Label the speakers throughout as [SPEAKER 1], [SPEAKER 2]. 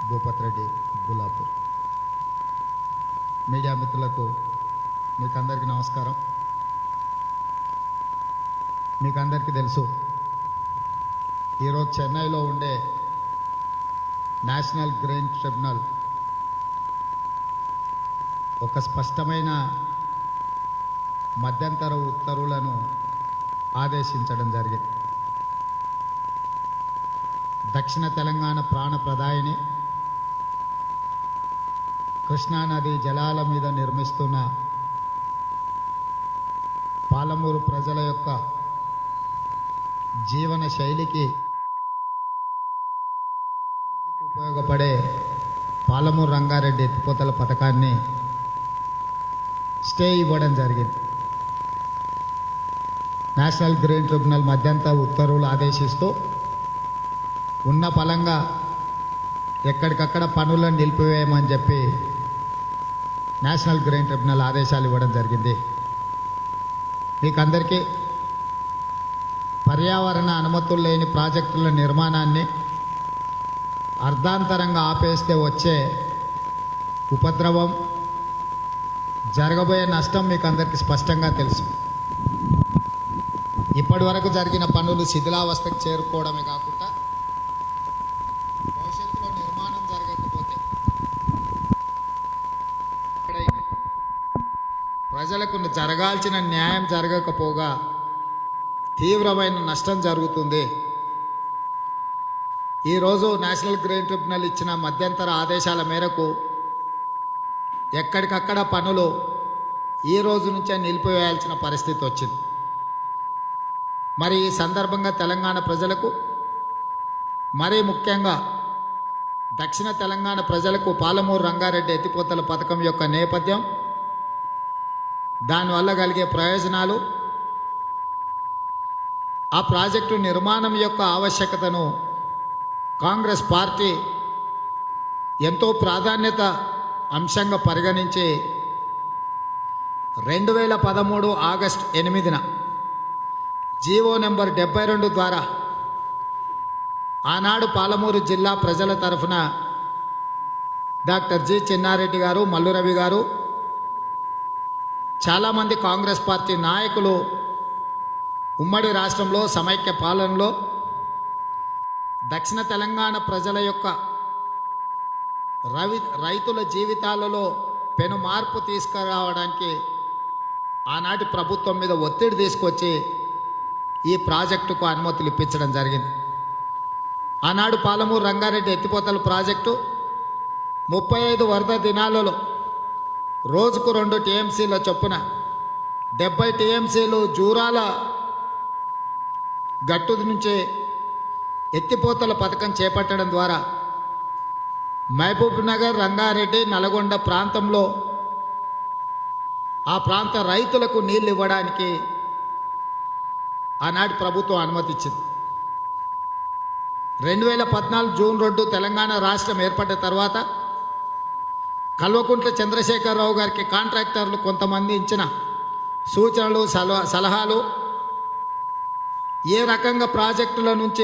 [SPEAKER 1] Bhupath Reddy గులాపూర్. Media మిత్రులకు మీకు అందరికీ నమస్కారం. మీకు అందరికీ తెలుసు, ఈరోజు చెన్నైలో ఉండే నేషనల్ గ్రెయిన్ ట్రిబ్యునల్ ఒక స్పష్టమైన మధ్యంతర ఉత్తర్వులను ఆదేశించడం జరిగింది. దక్షిణ తెలంగాణ ప్రాణ ప్రదాయిని కృష్ణానది జలాల మీద నిర్మిస్తున్న పాలమూరు ప్రజల యొక్క జీవన శైలికి ఉపయోగపడే పాలమూరు రంగారెడ్డి ఎత్తిపోతల పథకాన్ని స్టే ఇవ్వడం జరిగింది. నేషనల్ గ్రెయిన్ ట్రిబ్యునల్ మధ్యంతర ఉత్తర్వులు ఆదేశిస్తూ ఉన్న పలంగా ఎక్కడికక్కడ పనులను నిలిపివేయమని చెప్పి నేషనల్ గ్రెయిన్ ట్రిబ్యునల్ ఆదేశాలు ఇవ్వడం జరిగింది. మీకు అందరికీ పర్యావరణ అనుమతులు లేని ప్రాజెక్టుల నిర్మాణాన్ని అర్ధాంతరంగా ఆపేస్తే వచ్చే ఉపద్రవం, జరగబోయే నష్టం మీకు అందరికీ స్పష్టంగా తెలుసు. ఇప్పటి వరకు జరిగిన పనులు శిథిలావస్థకు చేరుకోవడమే కాకుండా భవిష్యత్తులో నిర్మాణం జరగకపోతే ప్రజలకు జరగాల్సిన న్యాయం జరగకపోగా తీవ్రమైన నష్టం జరుగుతుంది. ఈరోజు నేషనల్ గ్రెయిన్ ట్రిబ్యునల్ ఇచ్చిన మధ్యంతర ఆదేశాల మేరకు ఎక్కడికక్కడ పనులు ఈ రోజు నుంచే నిలిపివేయాల్సిన పరిస్థితి వచ్చింది. మరి ఈ సందర్భంగా తెలంగాణ ప్రజలకు, మరీ ముఖ్యంగా దక్షిణ తెలంగాణ ప్రజలకు పాలమూరు రంగారెడ్డి ఎత్తిపోతల పథకం యొక్క నేపథ్యం, దానివల్ల కలిగే ప్రయోజనాలు, ఆ ప్రాజెక్టు నిర్మాణం యొక్క ఆవశ్యకతను కాంగ్రెస్ పార్టీ ఎంతో ప్రాధాన్యత అంశంగా పరిగణించి 2013 ఆగస్టు 8న జీవో నెంబర్ 72 ద్వారా ఆనాడు పాలమూరు జిల్లా ప్రజల తరఫున డాక్టర్ జి చిన్నారెడ్డి గారు, మల్లు రవి గారు, చాలామంది కాంగ్రెస్ పార్టీ నాయకులు ఉమ్మడి రాష్ట్రంలో సమైక్య పాలనలో దక్షిణ తెలంగాణ ప్రజల యొక్క రైతుల జీవితాలలో పెను మార్పు తీసుకురావడానికి ఆనాటి ప్రభుత్వం మీద ఒత్తిడి తీసుకొచ్చి ఈ ప్రాజెక్టుకు అనుమతులు ఇప్పించడం జరిగింది. ఆనాడు పాలమూరు రంగారెడ్డి ఎత్తిపోతల ప్రాజెక్టు 35 వరద దినాలలో రోజుకు 2 టీఎంసీల చొప్పున 70 టీఎంసీలు జూరాల గట్టు నుంచి ఎత్తిపోతల పథకం చేపట్టడం ద్వారా మహబూబ్ నగర్, రంగారెడ్డి, నల్గొండ ప్రాంతంలో ఆ ప్రాంత రైతులకు నీళ్లు ఇవ్వడానికి ఆనాటి ప్రభుత్వం అనుమతి ఇచ్చింది. 2014 జూన్ 2 తెలంగాణ రాష్ట్రం ఏర్పడిన తర్వాత కల్వకుంట్ల చంద్రశేఖరరావు గారికి కాంట్రాక్టర్లు కొంతమంది ఇచ్చిన సూచనలు, సలహాలు, ఏ రకంగా ప్రాజెక్టుల నుంచి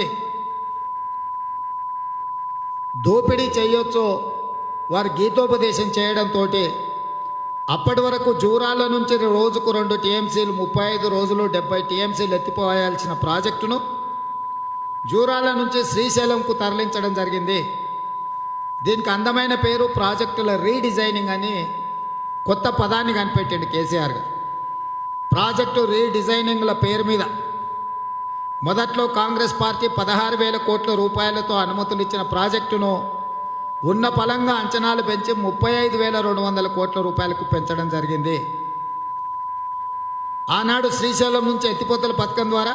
[SPEAKER 1] దోపిడీ చేయొచ్చో వారు గీతోపదేశం చేయడంతో అప్పటి వరకు జూరాల నుంచి రోజుకు 2 టీఎంసీలు 35 రోజులు 70 టీఎంసీలు ఎత్తిపోయాల్సిన ప్రాజెక్టును జూరాల నుంచి శ్రీశైలంకు తరలించడం జరిగింది. దీనికి అందమైన పేరు ప్రాజెక్టుల రీడిజైనింగ్ అని కొత్త పదాన్ని కనిపెట్టిండు కేసీఆర్ గారు. ప్రాజెక్టు రీడిజైనింగ్ల పేరు మీద మొదట్లో కాంగ్రెస్ పార్టీ 16,000 కోట్ల రూపాయలతో అనుమతులు ఇచ్చిన ప్రాజెక్టును ఉన్న పలంగా అంచనాలు పెంచి 35,200 కోట్ల రూపాయలకు పెంచడం జరిగింది. ఆనాడు శ్రీశైలం నుంచి ఎత్తిపోతల పథకం ద్వారా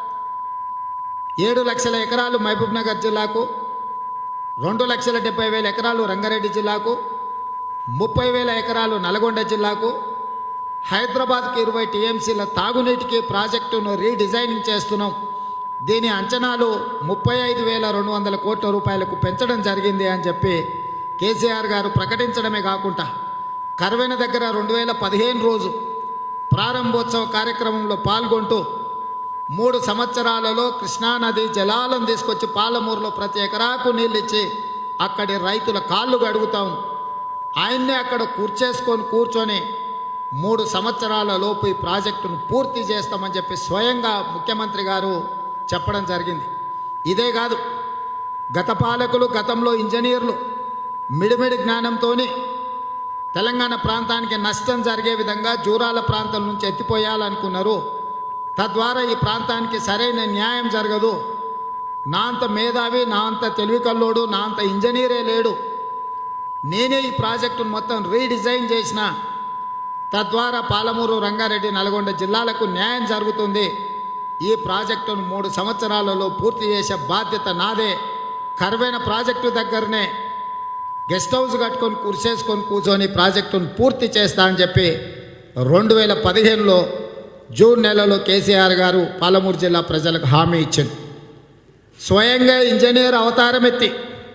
[SPEAKER 1] 7 లక్షల ఎకరాలు మహబూబ్ నగర్ జిల్లాకు, 2,70,000 ఎకరాలు రంగారెడ్డి జిల్లాకు, 30,000 ఎకరాలు నల్గొండ జిల్లాకు, హైదరాబాద్కి 20 టీఎంసీల తాగునీటికి ప్రాజెక్టును రీడిజైనింగ్ చేస్తున్నాం. దీని అంచనాలు 35,200 కోట్ల రూపాయలకు పెంచడం జరిగింది అని చెప్పి కేసీఆర్ గారు ప్రకటించడమే కాకుండా కర్వెన దగ్గర 2015 రోజు ప్రారంభోత్సవ కార్యక్రమంలో పాల్గొంటూ 3 సంవత్సరాలలో కృష్ణానది జలాలను తీసుకొచ్చి పాలమూరులో ప్రతి ఎకరాకు నీళ్ళు ఇచ్చి అక్కడి రైతుల కాళ్ళు గడుగుతాం, ఆయన్నే అక్కడ కూర్చొని 3 సంవత్సరాల లోపు ఈ ప్రాజెక్టును పూర్తి చేస్తామని చెప్పి స్వయంగా ముఖ్యమంత్రి గారు చెప్పడం జరిగింది. ఇదే కాదు, గత పాలకులు, గతంలో ఇంజనీర్లు మిడిమిడి జ్ఞానంతో తెలంగాణ ప్రాంతానికి నష్టం జరిగే విధంగా జూరాల ప్రాంతం నుంచి ఎత్తిపోయాలనుకున్నారు. తద్వారా ఈ ప్రాంతానికి సరైన న్యాయం జరగదు, నా అంత మేధావి, నా అంత తెలివికల్లోడు, నా అంత ఇంజనీరే లేడు, నేనే ఈ ప్రాజెక్టును మొత్తం రీడిజైన్ చేసిన, తద్వారా పాలమూరు, రంగారెడ్డి, నల్గొండ జిల్లాలకు న్యాయం జరుగుతుంది, ఈ ప్రాజెక్టును 3 సంవత్సరాలలో పూర్తి చేసే బాధ్యత నాదే, కరువైన ప్రాజెక్టు దగ్గరనే గెస్ట్ హౌస్ కట్టుకొని కూర్చొని ప్రాజెక్టును పూర్తి చేస్తా అని చెప్పి 2015లో జూన్ నెలలో కేసీఆర్ గారు పాలమూరు జిల్లా ప్రజలకు హామీ ఇచ్చింది. స్వయంగా ఇంజనీర్ అవతారం ఎత్తి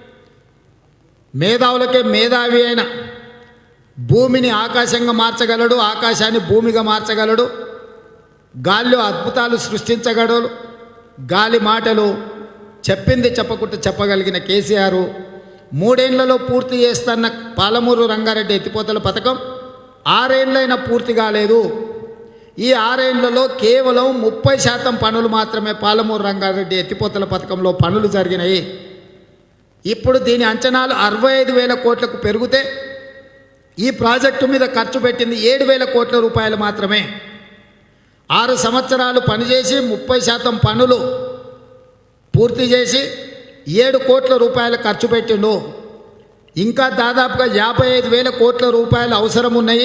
[SPEAKER 1] మేధావులకే మేధావి అయిన, భూమిని ఆకాశంగా మార్చగలడు, ఆకాశాన్ని భూమిగా మార్చగలడు, గాలిలో అద్భుతాలు సృష్టించగలడు, గాలి మాటలు చెప్పింది చెప్పకుండా చెప్పగలిగిన కేసీఆర్ 3 ఏళ్లలో పూర్తి చేస్తున్న పాలమూరు రంగారెడ్డి ఎత్తిపోతల పథకం 6 ఏళ్ళైనా పూర్తి కాలేదు. ఈ 6 ఏళ్లలో కేవలం 30% పనులు మాత్రమే పాలమూరు రంగారెడ్డి ఎత్తిపోతల పథకంలో పనులు జరిగినాయి. ఇప్పుడు దీని అంచనాలు 65,000 కోట్లకు పెరిగితే ఈ ప్రాజెక్టు మీద ఖర్చు పెట్టింది 7,000 కోట్ల రూపాయలు మాత్రమే. 6 సంవత్సరాలు పనిచేసి 30% పనులు పూర్తి చేసి 7 కోట్ల రూపాయలు ఖర్చు పెట్టిండు. ఇంకా దాదాపుగా 55,000 కోట్ల రూపాయలు అవసరం ఉన్నాయి.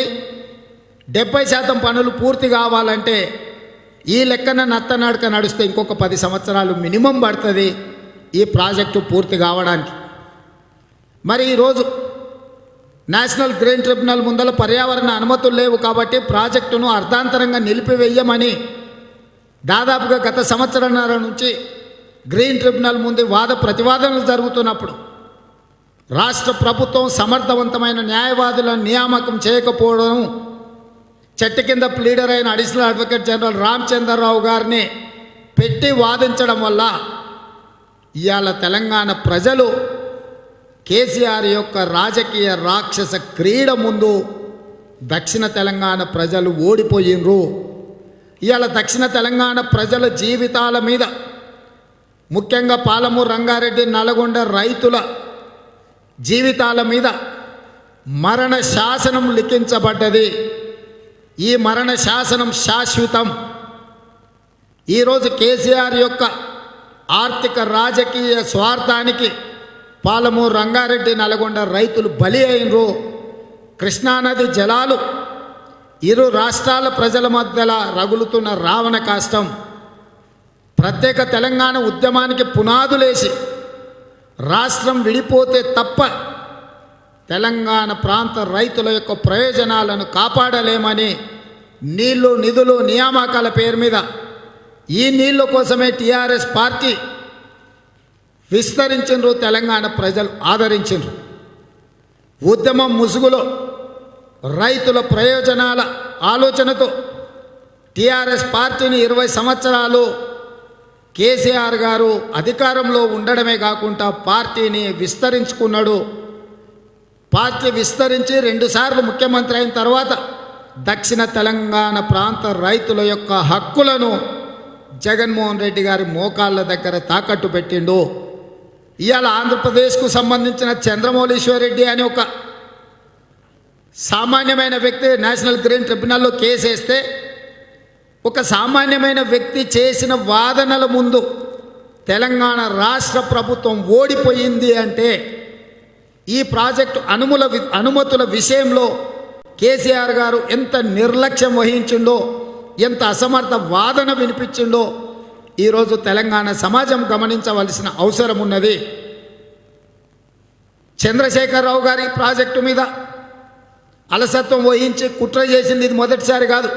[SPEAKER 1] 70% పనులు పూర్తి కావాలంటే ఈ లెక్కన నత్తనడక నడిస్తే ఇంకొక 10 సంవత్సరాలు మినిమం పడుతుంది ఈ ప్రాజెక్టు పూర్తి కావడానికి. మరి ఈరోజు నేషనల్ గ్రీన్ ట్రిబ్యునల్ ముందల పర్యావరణ అనుమతులు లేవు కాబట్టి ప్రాజెక్టును అర్ధాంతరంగా నిలిపివేయమని దాదాపుగా గత సంవత్సరంన్నర నుంచి గ్రీన్ ట్రిబ్యునల్ ముందు వాద ప్రతివాదనలు జరుగుతున్నప్పుడు రాష్ట్ర ప్రభుత్వం సమర్థవంతమైన న్యాయవాదులను నియామకం చేయకపోవడం, చెట్టు కింద ప్లీడర్ అయిన అడిషనల్ అడ్వకేట్ జనరల్ రామచంద్రరావు గారిని పెట్టి వాదించడం వల్ల ఇవాళ తెలంగాణ ప్రజలు కేసీఆర్ యొక్క రాజకీయ రాక్షస క్రీడ ముందు దక్షిణ తెలంగాణ ప్రజలు ఓడిపోయినరు. ఇవాళ దక్షిణ తెలంగాణ ప్రజల జీవితాల మీద, ముఖ్యంగా పాలమూరు రంగారెడ్డి నల్గొండ రైతుల జీవితాల మీద మరణ శాసనం లిఖించబడ్డది. ఈ మరణ శాసనం శాశ్వతం. ఈరోజు కేసీఆర్ యొక్క ఆర్థిక రాజకీయ స్వార్థానికి పాలమూరు రంగారెడ్డి నల్గొండ రైతులు బలి అయినరు. కృష్ణానది జలాలు ఇరు రాష్ట్రాల ప్రజల మధ్యలో రగులుతున్న రావణ కాష్టం. ప్రత్యేక తెలంగాణ ఉద్యమానికి పునాదులేసి రాష్ట్రం విడిపోతే తప్ప తెలంగాణ ప్రాంత రైతుల యొక్క ప్రయోజనాలను కాపాడలేమని నీళ్లు, నిధులు, నియామకాల పేరు మీద ఈ నీళ్ళ కోసమే టీఆర్ఎస్ పార్టీ విస్తరించిండ్రు, తెలంగాణ ప్రజలు ఆదరించిండ్రు. ఉద్యమం ముసుగులో రైతుల ప్రయోజనాల ఆలోచనతో టీఆర్ఎస్ పార్టీని 20 సంవత్సరాలు కేసీఆర్ గారు అధికారంలో ఉండడమే కాకుండా పార్టీని విస్తరించుకున్నాడు. పార్టీ విస్తరించి 2 సార్లు ముఖ్యమంత్రి అయిన తర్వాత దక్షిణ తెలంగాణ ప్రాంత రైతుల యొక్క హక్కులను జగన్మోహన్ రెడ్డి గారి మోకాళ్ళ దగ్గర తాకట్టు పెట్టిండు. ఇవాళ ఆంధ్రప్రదేశ్కు సంబంధించిన చంద్రమౌళీశ్వర్ రెడ్డి అనే ఒక సామాన్యమైన వ్యక్తి నేషనల్ గ్రీన్ ట్రిబ్యునల్లో కేసు వేస్తే, ఒక సామాన్యమైన వ్యక్తి చేసిన వాదనల ముందు తెలంగాణ రాష్ట్ర ప్రభుత్వం ఓడిపోయింది అంటే ఈ ప్రాజెక్టు అనుమతుల విషయంలో కేసీఆర్ గారు ఎంత నిర్లక్ష్యం వహించిండో, ఎంత అసమర్థ వాదన వినిపించిండో ఈరోజు తెలంగాణ సమాజం గమనించవలసిన అవసరం ఉన్నది. చంద్రశేఖరరావు గారి ప్రాజెక్టు మీద అలసత్వం వహించి కుట్ర చేసింది ఇది మొదటిసారి కాదు.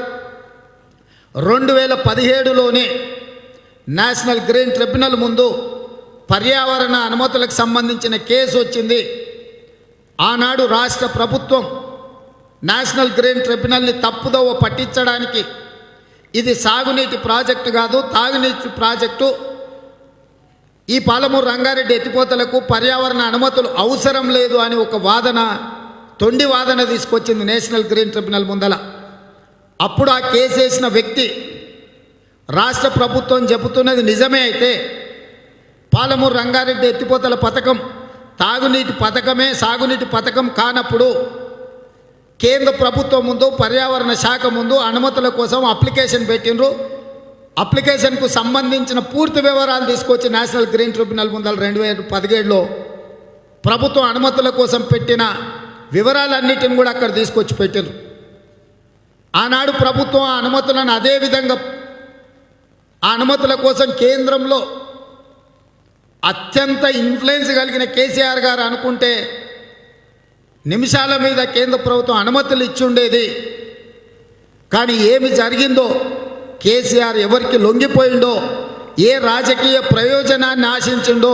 [SPEAKER 1] 2017లోనే నేషనల్ గ్రీన్ ట్రిబ్యునల్ ముందు పర్యావరణ అనుమతులకు సంబంధించిన కేసు వచ్చింది. ఆనాడు రాష్ట్ర ప్రభుత్వం నేషనల్ గ్రీన్ ట్రిబ్యునల్ని తప్పుదోవ పట్టించడానికి ఇది సాగునీటి ప్రాజెక్టు కాదు, తాగునీటి ప్రాజెక్టు, ఈ పాలమూరు రంగారెడ్డి ఎత్తిపోతలకు పర్యావరణ అనుమతులు అవసరం లేదు అని ఒక వాదన, తొండి వాదన తీసుకొచ్చింది నేషనల్ గ్రీన్ ట్రిబ్యునల్ ముందల. అప్పుడు ఆ కేసు వేసిన వ్యక్తి రాష్ట్ర ప్రభుత్వం చెబుతున్నది నిజమే అయితే పాలమూరు రంగారెడ్డి ఎత్తిపోతల పథకం తాగునీటి పథకమే సాగునీటి పథకం కానప్పుడు కేంద్ర ప్రభుత్వం ముందు పర్యావరణ శాఖ ముందు అనుమతుల కోసం అప్లికేషన్ పెట్టినరు. అప్లికేషన్కు సంబంధించిన పూర్తి వివరాలు తీసుకొచ్చి నేషనల్ గ్రీన్ ట్రిబ్యునల్ ముందల 2017లో ప్రభుత్వం అనుమతుల కోసం పెట్టిన వివరాలన్నిటిని కూడా అక్కడ తీసుకొచ్చి పెట్టినరు. ఆనాడు ప్రభుత్వం ఆ అనుమతులను అదేవిధంగా ఆ అనుమతుల కోసం కేంద్రంలో అత్యంత ఇన్ఫ్లుయెన్స్ కలిగిన కేసీఆర్ గారు అనుకుంటే నిమిషాల మీద కేంద్ర ప్రభుత్వం అనుమతులు ఇచ్చి ఉండేది. కానీ ఏమి జరిగిందో, కేసీఆర్ ఎవరికి లొంగిపోయిండో, ఏ రాజకీయ ప్రయోజనాన్ని ఆశించిండో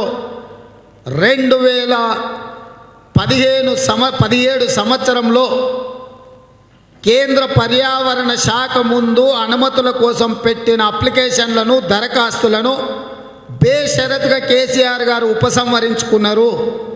[SPEAKER 1] 2017 సంవత్సరంలో కేంద్ర పర్యావరణ శాఖ ముందు అనుమతుల కోసం పెట్టిన అప్లికేషన్లను దరఖాస్తులను బేషరతుగా కేసీఆర్ గారు ఉపసంహరించుకున్నారు.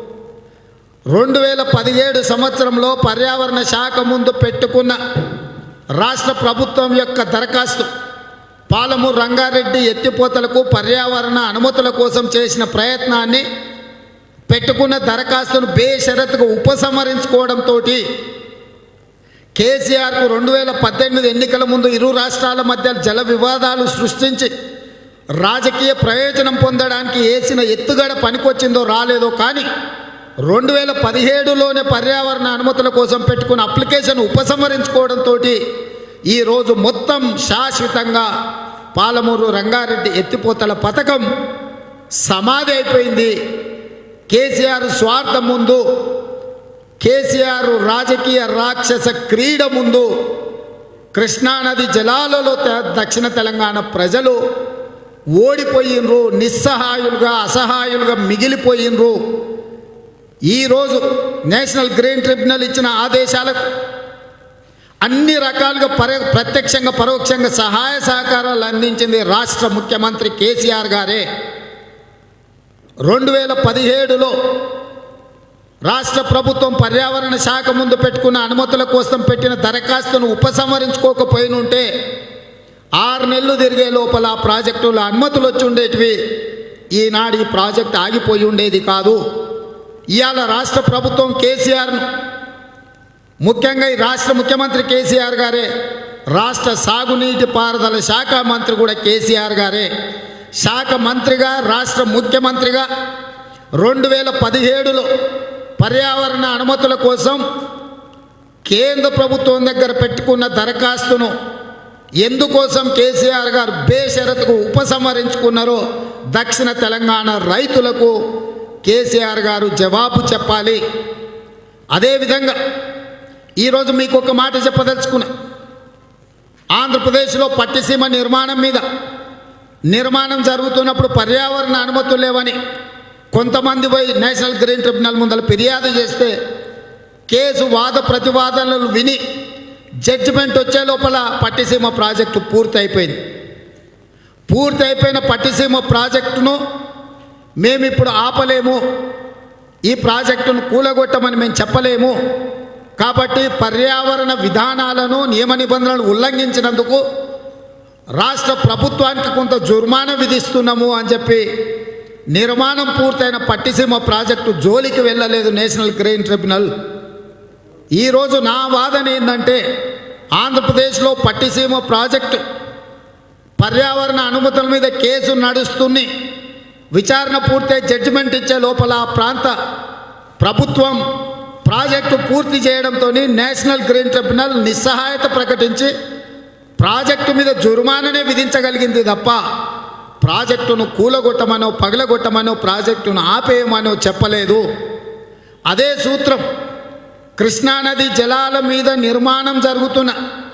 [SPEAKER 1] 2017 సంవత్సరంలో పర్యావరణ శాఖ ముందు పెట్టుకున్న రాష్ట్ర ప్రభుత్వం యొక్క దరఖాస్తు పాలమూరు రంగారెడ్డి ఎత్తిపోతలకు పర్యావరణ అనుమతుల కోసం చేసిన ప్రయత్నాన్ని పెట్టుకున్న దరఖాస్తును బేషరతుగా ఉపసంహరించుకోవడంతో కేసీఆర్కు 2018 ఎన్నికల ముందు ఇరు రాష్ట్రాల మధ్య జల వివాదాలు సృష్టించి రాజకీయ ప్రయోజనం పొందడానికి వేసిన ఎత్తుగడ పనికొచ్చిందో రాలేదో కానీ 2017లోనే పర్యావరణ అనుమతుల కోసం పెట్టుకున్న అప్లికేషన్ ఉపసంహరించుకోవడంతో ఈరోజు మొత్తం శాశ్వతంగా పాలమూరు రంగారెడ్డి ఎత్తిపోతల పథకం సమాధి అయిపోయింది. కేసీఆర్ స్వార్థం ముందు, కేసీఆర్ రాజకీయ రాక్షస క్రీడ ముందు కృష్ణానది జలాలలో దక్షిణ తెలంగాణ ప్రజలు ఓడిపోయినరు, నిస్సహాయులుగా అసహాయులుగా మిగిలిపోయినరు. ఈరోజు నేషనల్ గ్రీన్ ట్రిబ్యునల్ ఇచ్చిన ఆదేశాలకు అన్ని రకాలుగా ప్రత్యక్షంగా పరోక్షంగా సహాయ సహకారాలు అందించింది రాష్ట్ర ముఖ్యమంత్రి కేసీఆర్ గారే. 2017లో రాష్ట్ర ప్రభుత్వం పర్యావరణ శాఖ ముందు పెట్టుకున్న అనుమతుల కోసం పెట్టిన దరఖాస్తును ఉపసంహరించుకోకపోయినుంటే 6 నెలలు తిరిగే లోపల ఆ ప్రాజెక్టులో అనుమతులు వచ్చి ఉండేటివి. ఈనాడు ఈ ప్రాజెక్ట్ ఆగిపోయి ఉండేది కాదు. ఇవాళ రాష్ట్ర ప్రభుత్వం కేసీఆర్ను, ముఖ్యంగా ఈ రాష్ట్ర ముఖ్యమంత్రి కేసీఆర్ గారే, రాష్ట్ర సాగునీటి పారుదల శాఖ మంత్రి కూడా కేసీఆర్ గారే, శాఖ మంత్రిగా రాష్ట్ర ముఖ్యమంత్రిగా 2017లో పర్యావరణ అనుమతుల కోసం కేంద్ర ప్రభుత్వం దగ్గర పెట్టుకున్న దరఖాస్తును ఎందుకోసం కేసీఆర్ గారు బేషరతుకు ఉపసంహరించుకున్నారో దక్షిణ తెలంగాణ రైతులకు కేసీఆర్ గారు జవాబు చెప్పాలి. అదేవిధంగా ఈరోజు మీకు ఒక మాట చెప్పదలుచుకున్నా. ఆంధ్రప్రదేశ్లో పట్టిసీమ నిర్మాణం జరుగుతున్నప్పుడు పర్యావరణ అనుమతులు లేవని కొంతమంది పోయి నేషనల్ గ్రీన్ ట్రిబ్యునల్ ముందర ఫిర్యాదు చేస్తే కేసు వాద ప్రతివాదనలు విని జడ్జిమెంట్ వచ్చే లోపల పట్టిసీమ ప్రాజెక్టు పూర్తయిపోయింది. పూర్తయిపోయిన పట్టిసీమ ప్రాజెక్టును మేము ఇప్పుడు ఆపలేము, ఈ ప్రాజెక్టును కూలగొట్టమని మేము చెప్పలేము. కాబట్టి పర్యావరణ విధానాలను నియమ నిబంధనలు ఉల్లంఘించినందుకు రాష్ట్ర ప్రభుత్వానికి కొంత జుర్మానా విధిస్తున్నాము అని చెప్పి నిర్మాణం పూర్తయిన పట్టిసీమ ప్రాజెక్టు జోలికి వెళ్ళలేదు నేషనల్ గ్రీన్ ట్రిబ్యునల్. ఈరోజు నా వాదన ఏంటంటే ఆంధ్రప్రదేశ్లో పట్టిసీమ ప్రాజెక్టు పర్యావరణ అనుమతుల మీద కేసు నడుస్తుంది. విచారణ పూర్తయి జడ్జిమెంట్ ఇచ్చే లోపల ఆ ప్రాంత ప్రభుత్వం ప్రాజెక్టు పూర్తి చేయడంతో నేషనల్ గ్రీన్ ట్రిబ్యునల్ నిస్సహాయత ప్రకటించి ప్రాజెక్టు మీద జుర్మానానే విధించగలిగింది తప్ప ప్రాజెక్టును కూలగొట్టమనో పగలగొట్టమనో ప్రాజెక్టును ఆపేయమనో చెప్పలేదు. అదే సూత్రం కృష్ణానది జలాల మీద నిర్మాణం జరుగుతున్న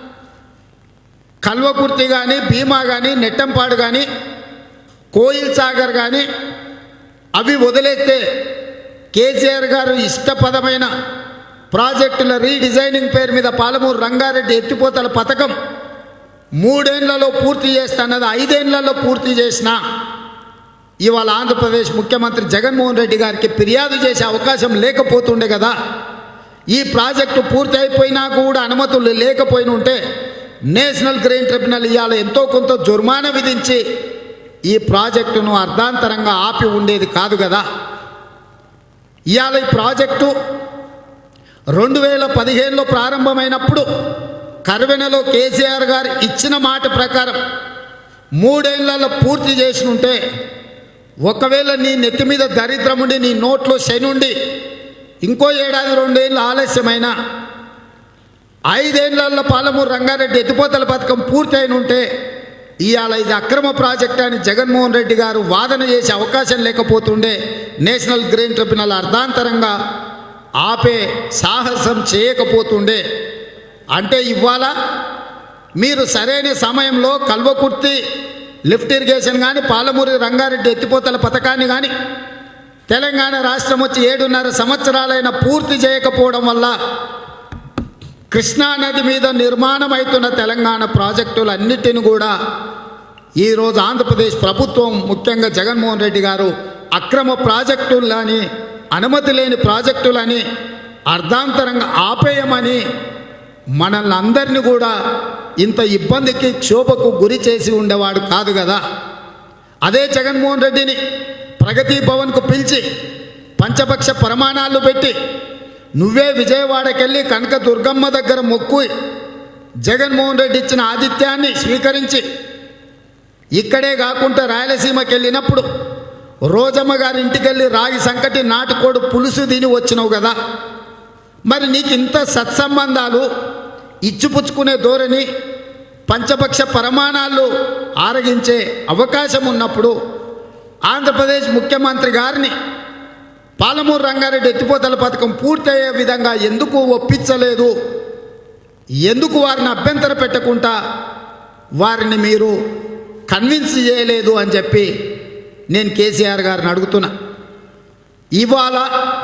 [SPEAKER 1] కల్వకుర్తి కానీ, భీమా కానీ, నెట్టంపాడు కానీ, కోయిల్ సాగర్ కానీ అవి వదిలేస్తే కేసీఆర్ గారు ఇష్టపదమైన ప్రాజెక్టుల రీడిజైనింగ్ పేరు మీద పాలమూరు రంగారెడ్డి ఎత్తిపోతల పథకం 3 ఏళ్లలో పూర్తి చేస్తానది 5 ఏళ్లలో పూర్తి చేసిన ఇవాళ ఆంధ్రప్రదేశ్ ముఖ్యమంత్రి జగన్మోహన్ రెడ్డి గారికి ఫిర్యాదు చేసే అవకాశం లేకపోతుండే కదా. ఈ ప్రాజెక్టు పూర్తి అయిపోయినా కూడా అనుమతులు లేకపోయిన ఉంటే నేషనల్ గ్రీన్ ట్రిబ్యునల్ ఇవాళ ఎంతో కొంత జుర్మానా విధించి ఈ ప్రాజెక్టును అర్ధాంతరంగా ఆపి ఉండేది కాదు కదా. ఇవాళ ఈ ప్రాజెక్టు 2015లో ప్రారంభమైనప్పుడు కర్వెనలో కేసీఆర్ గారు ఇచ్చిన మాట ప్రకారం 3 ఏళ్లలో పూర్తి చేసి ఉంటే, ఒకవేళ నీ నెత్తి మీద దరిద్రముండి నీ నోట్లో శనుండి ఇంకో 1-2 ఏళ్ళు ఆలస్యమైన 5 ఏళ్లలో పాలమూరు రంగారెడ్డి ఎత్తిపోతల పథకం పూర్తి అయిన ఉంటే ఇవాళ ఇది అక్రమ ప్రాజెక్ట్ అని జగన్మోహన్ రెడ్డి గారు వాదన చేసే అవకాశం లేకపోతుండే. నేషనల్ గ్రీన్ ట్రిబ్యునల్ అర్ధాంతరంగా ఆపే సాహసం చేయకపోతుండే. అంటే ఇవాళ మీరు సరైన సమయంలో కల్వకుర్తి లిఫ్ట్ ఇరిగేషన్ కానీ, పాలమూరు రంగారెడ్డి ఎత్తిపోతల పథకాన్ని కానీ తెలంగాణ రాష్ట్రం వచ్చి 7.5 సంవత్సరాలైన పూర్తి చేయకపోవడం వల్ల కృష్ణానది మీద నిర్మాణం అవుతున్న తెలంగాణ ప్రాజెక్టులన్నిటిని కూడా ఈరోజు ఆంధ్రప్రదేశ్ ప్రభుత్వం, ముఖ్యంగా జగన్మోహన్ రెడ్డి గారు అక్రమ ప్రాజెక్టులని, అనుమతి లేని ప్రాజెక్టులని అర్ధాంతరంగా ఆపేయమని మనల్ని అందరినీ కూడా ఇంత ఇబ్బందికి, క్షోభకు గురి చేసి ఉండేవాడు కాదు కదా. అదే జగన్మోహన్ రెడ్డిని ప్రగతి భవన్కు పిలిచి పంచపక్ష ప్రమాణాలు పెట్టి నువ్వే విజయవాడకెళ్ళి కనక దుర్గమ్మ దగ్గర మొక్కు జగన్మోహన్ రెడ్డి ఇచ్చిన ఆతిథ్యాన్ని స్వీకరించి, ఇక్కడే కాకుండా రాయలసీమకి వెళ్ళినప్పుడు రోజమ్మ గారి ఇంటికి వెళ్ళి రాగి సంకటి నాటుకోడు పులుసు తిని వచ్చినావు కదా. మరి నీకు ఇంత సత్సంబంధాలు, ఇచ్చిపుచ్చుకునే ధోరణి, పంచపక్ష ప్రమాణాలు ఆరగించే అవకాశం ఉన్నప్పుడు ఆంధ్రప్రదేశ్ ముఖ్యమంత్రి గారిని పాలమూరు రంగారెడ్డి ఎత్తిపోతల పథకం పూర్తయ్యే విధంగా ఎందుకు ఒప్పించలేదు? ఎందుకు వారిని అభ్యంతర పెట్టకుండా వారిని మీరు కన్విన్స్ చేయలేదు అని చెప్పి నేను కేసీఆర్ గారిని అడుగుతున్నా. ఇవాళ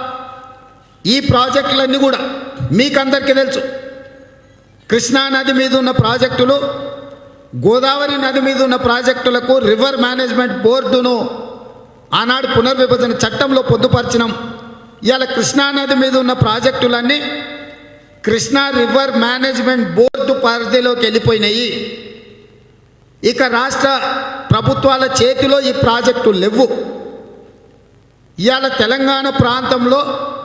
[SPEAKER 1] ఈ ప్రాజెక్టులన్నీ కూడా మీకందరికీ తెలుసు. కృష్ణానది మీద ఉన్న ప్రాజెక్టులు, గోదావరి నది మీద ఉన్న ప్రాజెక్టులకు రివర్ మేనేజ్మెంట్ బోర్డును ఆనాడు పునర్విభజన చట్టంలో పొందుపరిచినాం. ఇవాళ కృష్ణానది మీద ఉన్న ప్రాజెక్టులన్నీ కృష్ణా రివర్ మేనేజ్మెంట్ బోర్డు పరిధిలోకి వెళ్ళిపోయినాయి. ఇక రాష్ట్ర ప్రభుత్వాల చేతిలో ఈ ప్రాజెక్టులు లేవు. ఇవాళ తెలంగాణ ప్రాంతంలో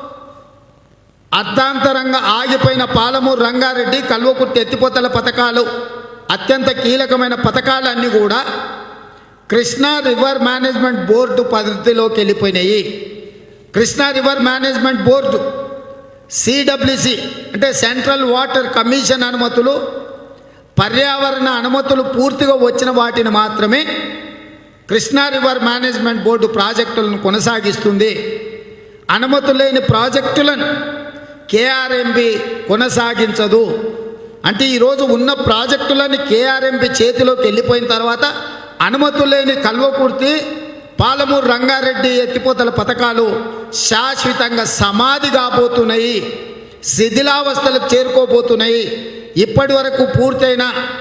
[SPEAKER 1] అర్ధాంతరంగా ఆగిపోయిన పాలమూరు రంగారెడ్డి, కల్వకుర్తి ఎత్తిపోతల పథకాలు, అత్యంత కీలకమైన పథకాలన్నీ కూడా కృష్ణా రివర్ మేనేజ్మెంట్ బోర్డు పరిధిలోకి వెళ్ళిపోయినాయి. Krishna river management board CWC అంటే సెంట్రల్ వాటర్ కమిషన్ అనుమతులు, పర్యావరణ అనుమతులు పూర్తిగా వచ్చిన వాటిని మాత్రమే కృష్ణా రివర్ మేనేజ్మెంట్ బోర్డు ప్రాజెక్టులను కొనసాగిస్తుంది. అనుమతులు లేని ప్రాజెక్టులను కేఆర్ఎంబి కొనసాగించదు. అంటే ఈరోజు ఉన్న ప్రాజెక్టులని కేఆర్ఎంబి చేతిలోకి వెళ్ళిపోయిన తర్వాత అనుమతులు లేని కల్వకుర్తి, పాలమూరు రంగారెడ్డి ఎత్తిపోతల పథకాలు శాశ్వతంగా సమాధి కాబోతున్నాయి, శిథిలావస్థలకు చేరుకోబోతున్నాయి. ఇప్పటి వరకు పూర్తయిన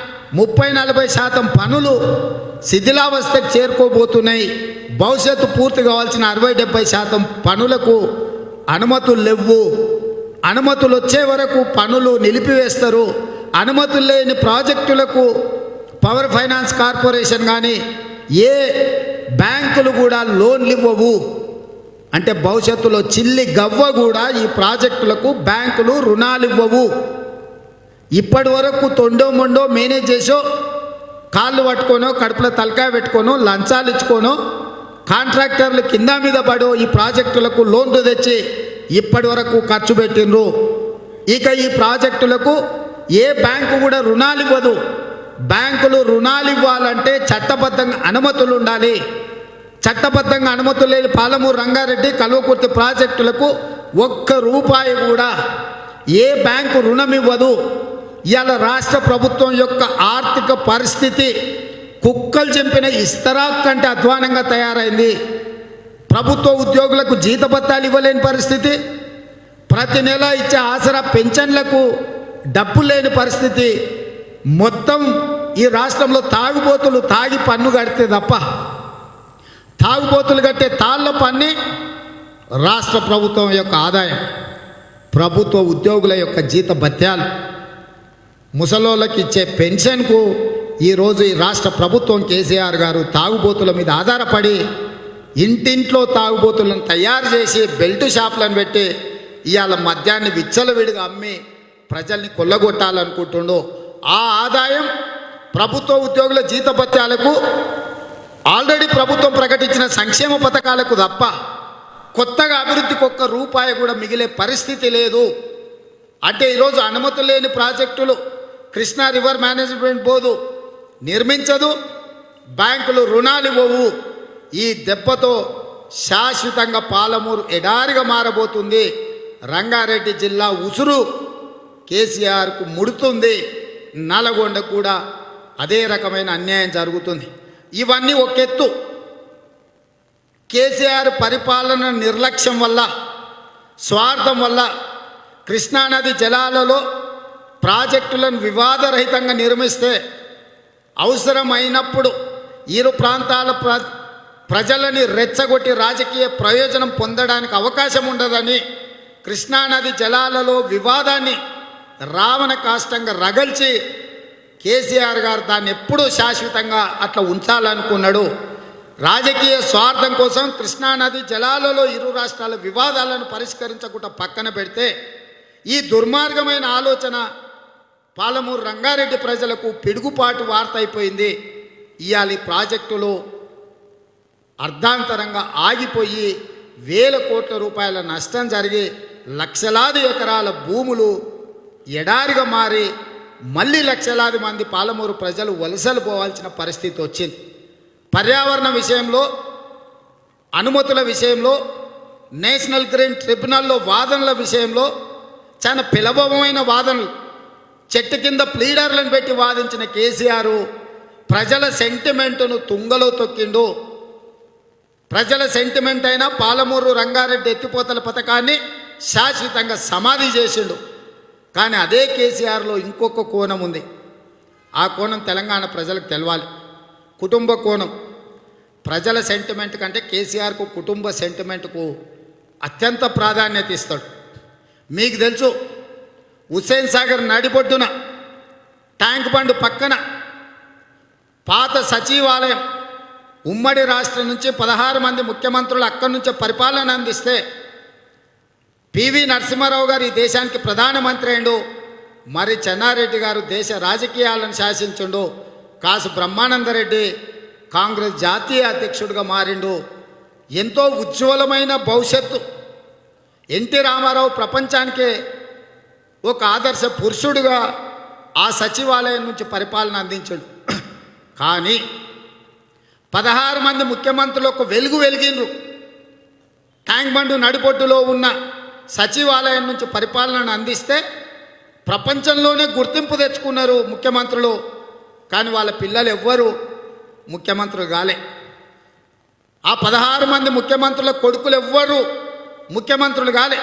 [SPEAKER 1] 30-40% పనులు శిథిలావస్థకు చేరుకోబోతున్నాయి. భవిష్యత్తు పూర్తి కావాల్సిన 60-70% పనులకు అనుమతులు లేవు. అనుమతులు వచ్చే వరకు పనులు నిలిపివేస్తారు. అనుమతులు లేని ప్రాజెక్టులకు పవర్ ఫైనాన్స్ కార్పొరేషన్ కానీ ఏ బ్యాంకులు కూడా లోన్లు ఇవ్వవు. అంటే భవిష్యత్తులో చిల్లి గవ్వ కూడా ఈ ప్రాజెక్టులకు బ్యాంకులు రుణాలు ఇవ్వవు. ఇప్పటి వరకు తొండో మొండో మేనేజ్ చేసో, కాళ్ళు పట్టుకోనో, కడుపులో తలకాయ పెట్టుకోనో, లంచాలు ఇచ్చుకోనో, కాంట్రాక్టర్లు కింద మీద పడో ఈ ప్రాజెక్టులకు లోన్లు తెచ్చి ఇప్పటి వరకు ఖర్చు పెట్టినరు. ఇక ఈ ప్రాజెక్టులకు ఏ బ్యాంకు కూడా రుణాలు ఇవ్వదు. బ్యాంకులు రుణాలు ఇవ్వాలంటే చట్టబద్ధంగా అనుమతులు ఉండాలి. చట్టబద్ధంగా అనుమతులు లేని పాలమూరు రంగారెడ్డి, కల్వకుర్తి ప్రాజెక్టులకు ₹1 కూడా ఏ బ్యాంకు రుణం ఇవ్వదు. ఇవాళ రాష్ట్ర ప్రభుత్వం యొక్క ఆర్థిక పరిస్థితి కుక్కలు చెంపిన ఇస్తరాక్ కంటే అధ్వానంగా తయారైంది. ప్రభుత్వ ఉద్యోగులకు జీతభత్యాలు ఇవ్వలేని పరిస్థితి, ప్రతి నెల ఇచ్చే ఆసరా పెన్షన్లకు డబ్బు లేని పరిస్థితి. మొత్తం ఈ రాష్ట్రంలో తాగుబోతులు తాగి పన్ను కడితే తప్ప తాగుబోతులు కట్టే తాళ్ళ పన్ని రాష్ట్ర ప్రభుత్వం యొక్క ఆదాయం, ప్రభుత్వ ఉద్యోగుల యొక్క జీత భత్యాలు, ముసలోళ్ళకి ఇచ్చే పెన్షన్కు ఈరోజు ఈ రాష్ట్ర ప్రభుత్వం కేసీఆర్ గారు తాగుబోతుల మీద ఆధారపడి ఇంటింట్లో తాగుబోతులను తయారు చేసి బెల్ట్ షాపులను పెట్టి ఇవాళ మద్యాన్ని విచ్చలవిడిగా అమ్మి ప్రజల్ని కొల్లగొట్టాలనుకుంటుండో ఆ ఆదాయం ప్రభుత్వ ఉద్యోగుల జీతభత్యాలకు, ఆల్రెడీ ప్రభుత్వం ప్రకటించిన సంక్షేమ పథకాలకు తప్ప కొత్తగా అభివృద్ధికి ఒక్క రూపాయి కూడా మిగిలే పరిస్థితి లేదు. అంటే ఈరోజు అనుమతులు లేని ప్రాజెక్టులు కృష్ణా రివర్ మేనేజ్మెంట్ బోర్డు నిర్మించదు, బ్యాంకులు రుణాలు ఇవ్వవు. ఈ దెబ్బతో శాశ్వతంగా పాలమూరు ఎడారిగా మారబోతుంది. రంగారెడ్డి జిల్లా ఉసురు కేసీఆర్కు ముడుతుంది. నల్గొండ కూడా అదే రకమైన అన్యాయం జరుగుతుంది. ఇవన్నీ ఒక ఎత్తు. కేసీఆర్ పరిపాలన నిర్లక్ష్యం వల్ల, స్వార్థం వల్ల కృష్ణానది జలాలలో ప్రాజెక్టులను వివాదరహితంగా నిర్మిస్తే అవసరమైనప్పుడు ఇరు ప్రాంతాల ప్రజలని రెచ్చగొట్టి రాజకీయ ప్రయోజనం పొందడానికి అవకాశం ఉండదని కృష్ణానది జలాలలో వివాదాన్ని రావణ కాష్టంగా రగల్చి కేసీఆర్ గారు దాన్ని ఎప్పుడూ శాశ్వతంగా అట్లా ఉంచాలనుకున్నాడు. రాజకీయ స్వార్థం కోసం కృష్ణానది జలాలలో ఇరు రాష్ట్రాల వివాదాలను పరిష్కరించకుండా పక్కన పెడితే ఈ దుర్మార్గమైన ఆలోచన పాలమూరు రంగారెడ్డి ప్రజలకు పిడుగుపాటు వార్త అయిపోయింది. ఇవాళ ఈ ప్రాజెక్టులు అర్ధాంతరంగా ఆగిపోయి వేల కోట్ల రూపాయల నష్టం జరిగి లక్షలాది ఎకరాల భూములు ఎడారిగా మారి మళ్ళీ లక్షలాది మంది పాలమూరు ప్రజలు వలసలు పోవాల్సిన పరిస్థితి వచ్చింది. పర్యావరణ విషయంలో, అనుమతుల విషయంలో, నేషనల్ గ్రీన్ ట్రిబ్యునల్లో వాదనల విషయంలో చాలా పిలవమైన వాదనలు, చెట్టు కింద ప్లీడర్లను పెట్టి వాదించిన కేసీఆర్ ప్రజల సెంటిమెంటును తుంగలో తొక్కిండు. ప్రజల సెంటిమెంట్ అయినా పాలమూరు రంగారెడ్డి ఎత్తిపోతల పథకాన్ని శాశ్వతంగా సమాధి చేసిండు. కానీ అదే కేసీఆర్లో ఇంకొక కోణం ఉంది. ఆ కోణం తెలంగాణ ప్రజలకు తెలవాలి. కుటుంబ కోణం. ప్రజల సెంటిమెంట్ కంటే కేసీఆర్కు కుటుంబ సెంటిమెంట్కు అత్యంత ప్రాధాన్యత ఇస్తాడు. మీకు తెలుసు, హుస్సేన్ సాగర్ నడిబొడ్డున ట్యాంక్ బండ్ పక్కన పాత సచివాలయం, ఉమ్మడి రాష్ట్రం నుంచి 16 మంది ముఖ్యమంత్రులు అక్కడి నుంచే పరిపాలన అందిస్తే పివి నరసింహారావు గారు ఈ దేశానికి ప్రధానమంత్రి అయిండు. మరి చెన్నారెడ్డి గారు దేశ రాజకీయాలను శాసించుండు. కాసు బ్రహ్మానందరెడ్డి కాంగ్రెస్ జాతీయ అధ్యక్షుడిగా మారిండు. ఎంతో ఉజ్వలమైన భవిష్యత్తు. ఎన్టీ రామారావు ప్రపంచానికే ఒక ఆదర్శ పురుషుడిగా ఆ సచివాలయం నుంచి పరిపాలన అందించాడు. కానీ 16 మంది ముఖ్యమంత్రులు ఒక వెలుగు వెలిగిండ్రు. ట్యాంక్ బండ్ నడిబొడ్డులో ఉన్న సచివాలయం నుంచి పరిపాలనను అందిస్తే ప్రపంచంలోనే గుర్తింపు తెచ్చుకున్నారు ముఖ్యమంత్రులు. కానీ వాళ్ళ పిల్లలు ఎవ్వరూ ముఖ్యమంత్రులు కాలే. ఆ 16 మంది ముఖ్యమంత్రుల కొడుకులు ఎవ్వరూ ముఖ్యమంత్రులు కాలే.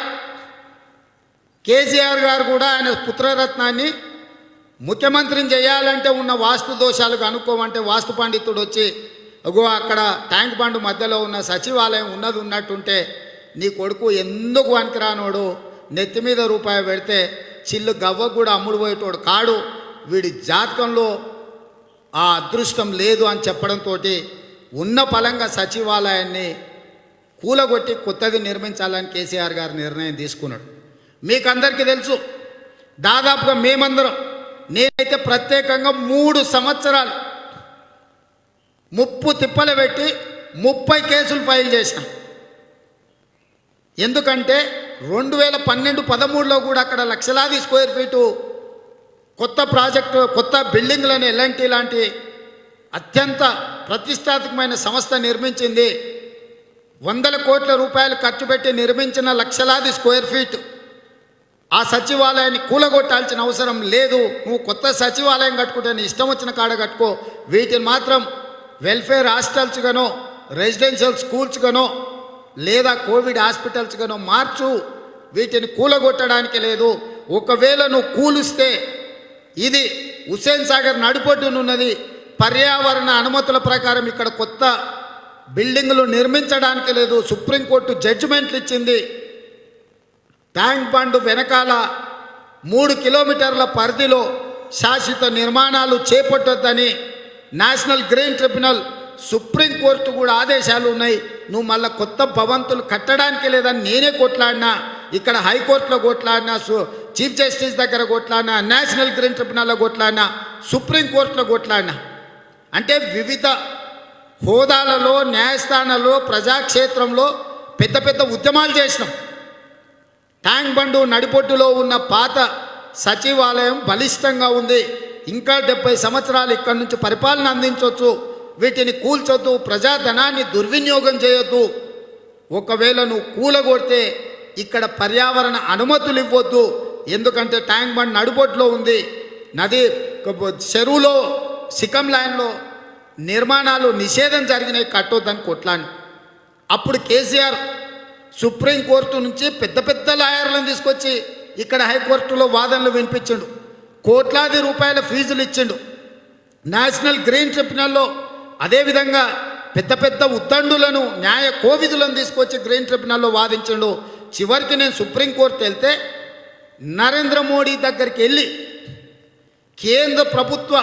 [SPEAKER 1] కేసీఆర్ గారు కూడా ఆయన పుత్రరత్నాన్ని ముఖ్యమంత్రిని చేయాలంటే ఉన్న వాస్తు దోషాలు కనుక్కోమంటే వాస్తు పండితుడు వచ్చి, అగో అక్కడ ట్యాంక్ బండ్ మధ్యలో ఉన్న సచివాలయం ఉన్నది ఉన్నట్టుంటే నీ కొడుకు ఎందుకు వనికిరానోడు, నెత్తి మీద రూపాయి పెడితే చిల్లు గవ్వ కూడా అమ్ముడు పోయేటోడు కాడు, వీడి జాతకంలో ఆ అదృష్టం లేదు అని చెప్పడంతో ఉన్న పలంగా సచివాలయాన్ని కూలగొట్టి కొత్తది నిర్మించాలని కేసీఆర్ గారు నిర్ణయం తీసుకున్నాడు. మీకు అందరికీ తెలుసు, దాదాపుగా మేమందరం, నేనైతే ప్రత్యేకంగా 3 సంవత్సరాలు ముప్పు తిప్పలు పెట్టి 30 కేసులు ఫైల్ చేశాను. ఎందుకంటే 2012-13లో కూడా అక్కడ లక్షలాది స్క్వేర్ ఫీటు కొత్త ప్రాజెక్టు, కొత్త బిల్డింగ్లను ఎల్ఎన్టీ లాంటి అత్యంత ప్రతిష్టాత్మకమైన సంస్థ నిర్మించింది. 100 కోట్ల రూపాయలు ఖర్చు పెట్టి నిర్మించిన లక్షలాది స్క్వేర్ ఫీట్ ఆ సచివాలయాన్ని కూలగొట్టాల్సిన అవసరం లేదు. నువ్వు కొత్త సచివాలయం కట్టుకుంటే నీ ఇష్టం వచ్చిన కాడ కట్టుకో, వీటిని మాత్రం వెల్ఫేర్ హాస్టల్స్ గానో, రెసిడెన్షియల్ స్కూల్స్ గానో, లేదా కోవిడ్ హాస్పిటల్స్ గానో మార్చు, వీటిని కూలగొట్టడానికి లేదు. ఒకవేళ నువ్వు కూలిస్తే ఇది హుస్సేన్ సాగర్ నడిపొడ్డునున్నది, పర్యావరణ అనుమతుల ప్రకారం ఇక్కడ కొత్త బిల్డింగులు నిర్మించడానికి లేదు. సుప్రీంకోర్టు జడ్జిమెంట్లు ఇచ్చింది. ట్యాంక్ బండ్ వెనకాల 3 కిలోమీటర్ల పరిధిలో శాశ్వత నిర్మాణాలు చేపట్టొద్దని నేషనల్ గ్రీన్ ట్రిబ్యునల్ సుప్రీంకోర్టు కూడా ఆదేశాలు ఉన్నాయి. నువ్వు మళ్ళీ కొత్త భవంతులు కట్టడానికి లేదని నేనే కొట్లాడినా, ఇక్కడ హైకోర్టులో కొట్లాడినా, చీఫ్ జస్టిస్ దగ్గర కొట్లాడినా, నేషనల్ గ్రీన్ ట్రిబ్యునల్లో కొట్లాడినా, సుప్రీంకోర్టులో కొట్లాడినా. అంటే వివిధ హోదాలలో, న్యాయస్థానాల్లో, ప్రజాక్షేత్రంలో పెద్ద పెద్ద ఉద్యమాలు చేసినాం. ట్యాంక్ బండు నడిపొట్టులో ఉన్న పాత సచివాలయం బలిష్టంగా ఉంది. ఇంకా 70 సంవత్సరాలు ఇక్కడ నుంచి పరిపాలన అందించవచ్చు. వీటిని కూల్చొద్దు, ప్రజాధనాన్ని దుర్వినియోగం చేయొద్దు. ఒకవేళ నువ్వు కూలగొడితే ఇక్కడ పర్యావరణ అనుమతులు ఇవ్వద్దు. ఎందుకంటే ట్యాంక్ బండ్ నడిబొడ్లో ఉంది. నది చెరువులో, సికం లైన్లో నిర్మాణాలు నిషేధం జరిగినాయి, కట్టొద్దని కొట్లాను. అప్పుడు కేసీఆర్ సుప్రీంకోర్టు నుంచి పెద్ద పెద్ద లాయర్లను తీసుకొచ్చి ఇక్కడ హైకోర్టులో వాదనలు వినిపించిండు. కోట్లాది రూపాయల ఫీజులు ఇచ్చిండు. నేషనల్ గ్రీన్ ట్రిబ్యునల్లో అదేవిధంగా పెద్ద పెద్ద ఉద్దండులను, న్యాయ కోవిదులను తీసుకొచ్చి గ్రీన్ ట్రిబ్యునల్లో వాదించిండు. చివరికి నేను సుప్రీంకోర్టు వెళ్తే నరేంద్ర మోడీ దగ్గరికి వెళ్ళి కేంద్ర ప్రభుత్వ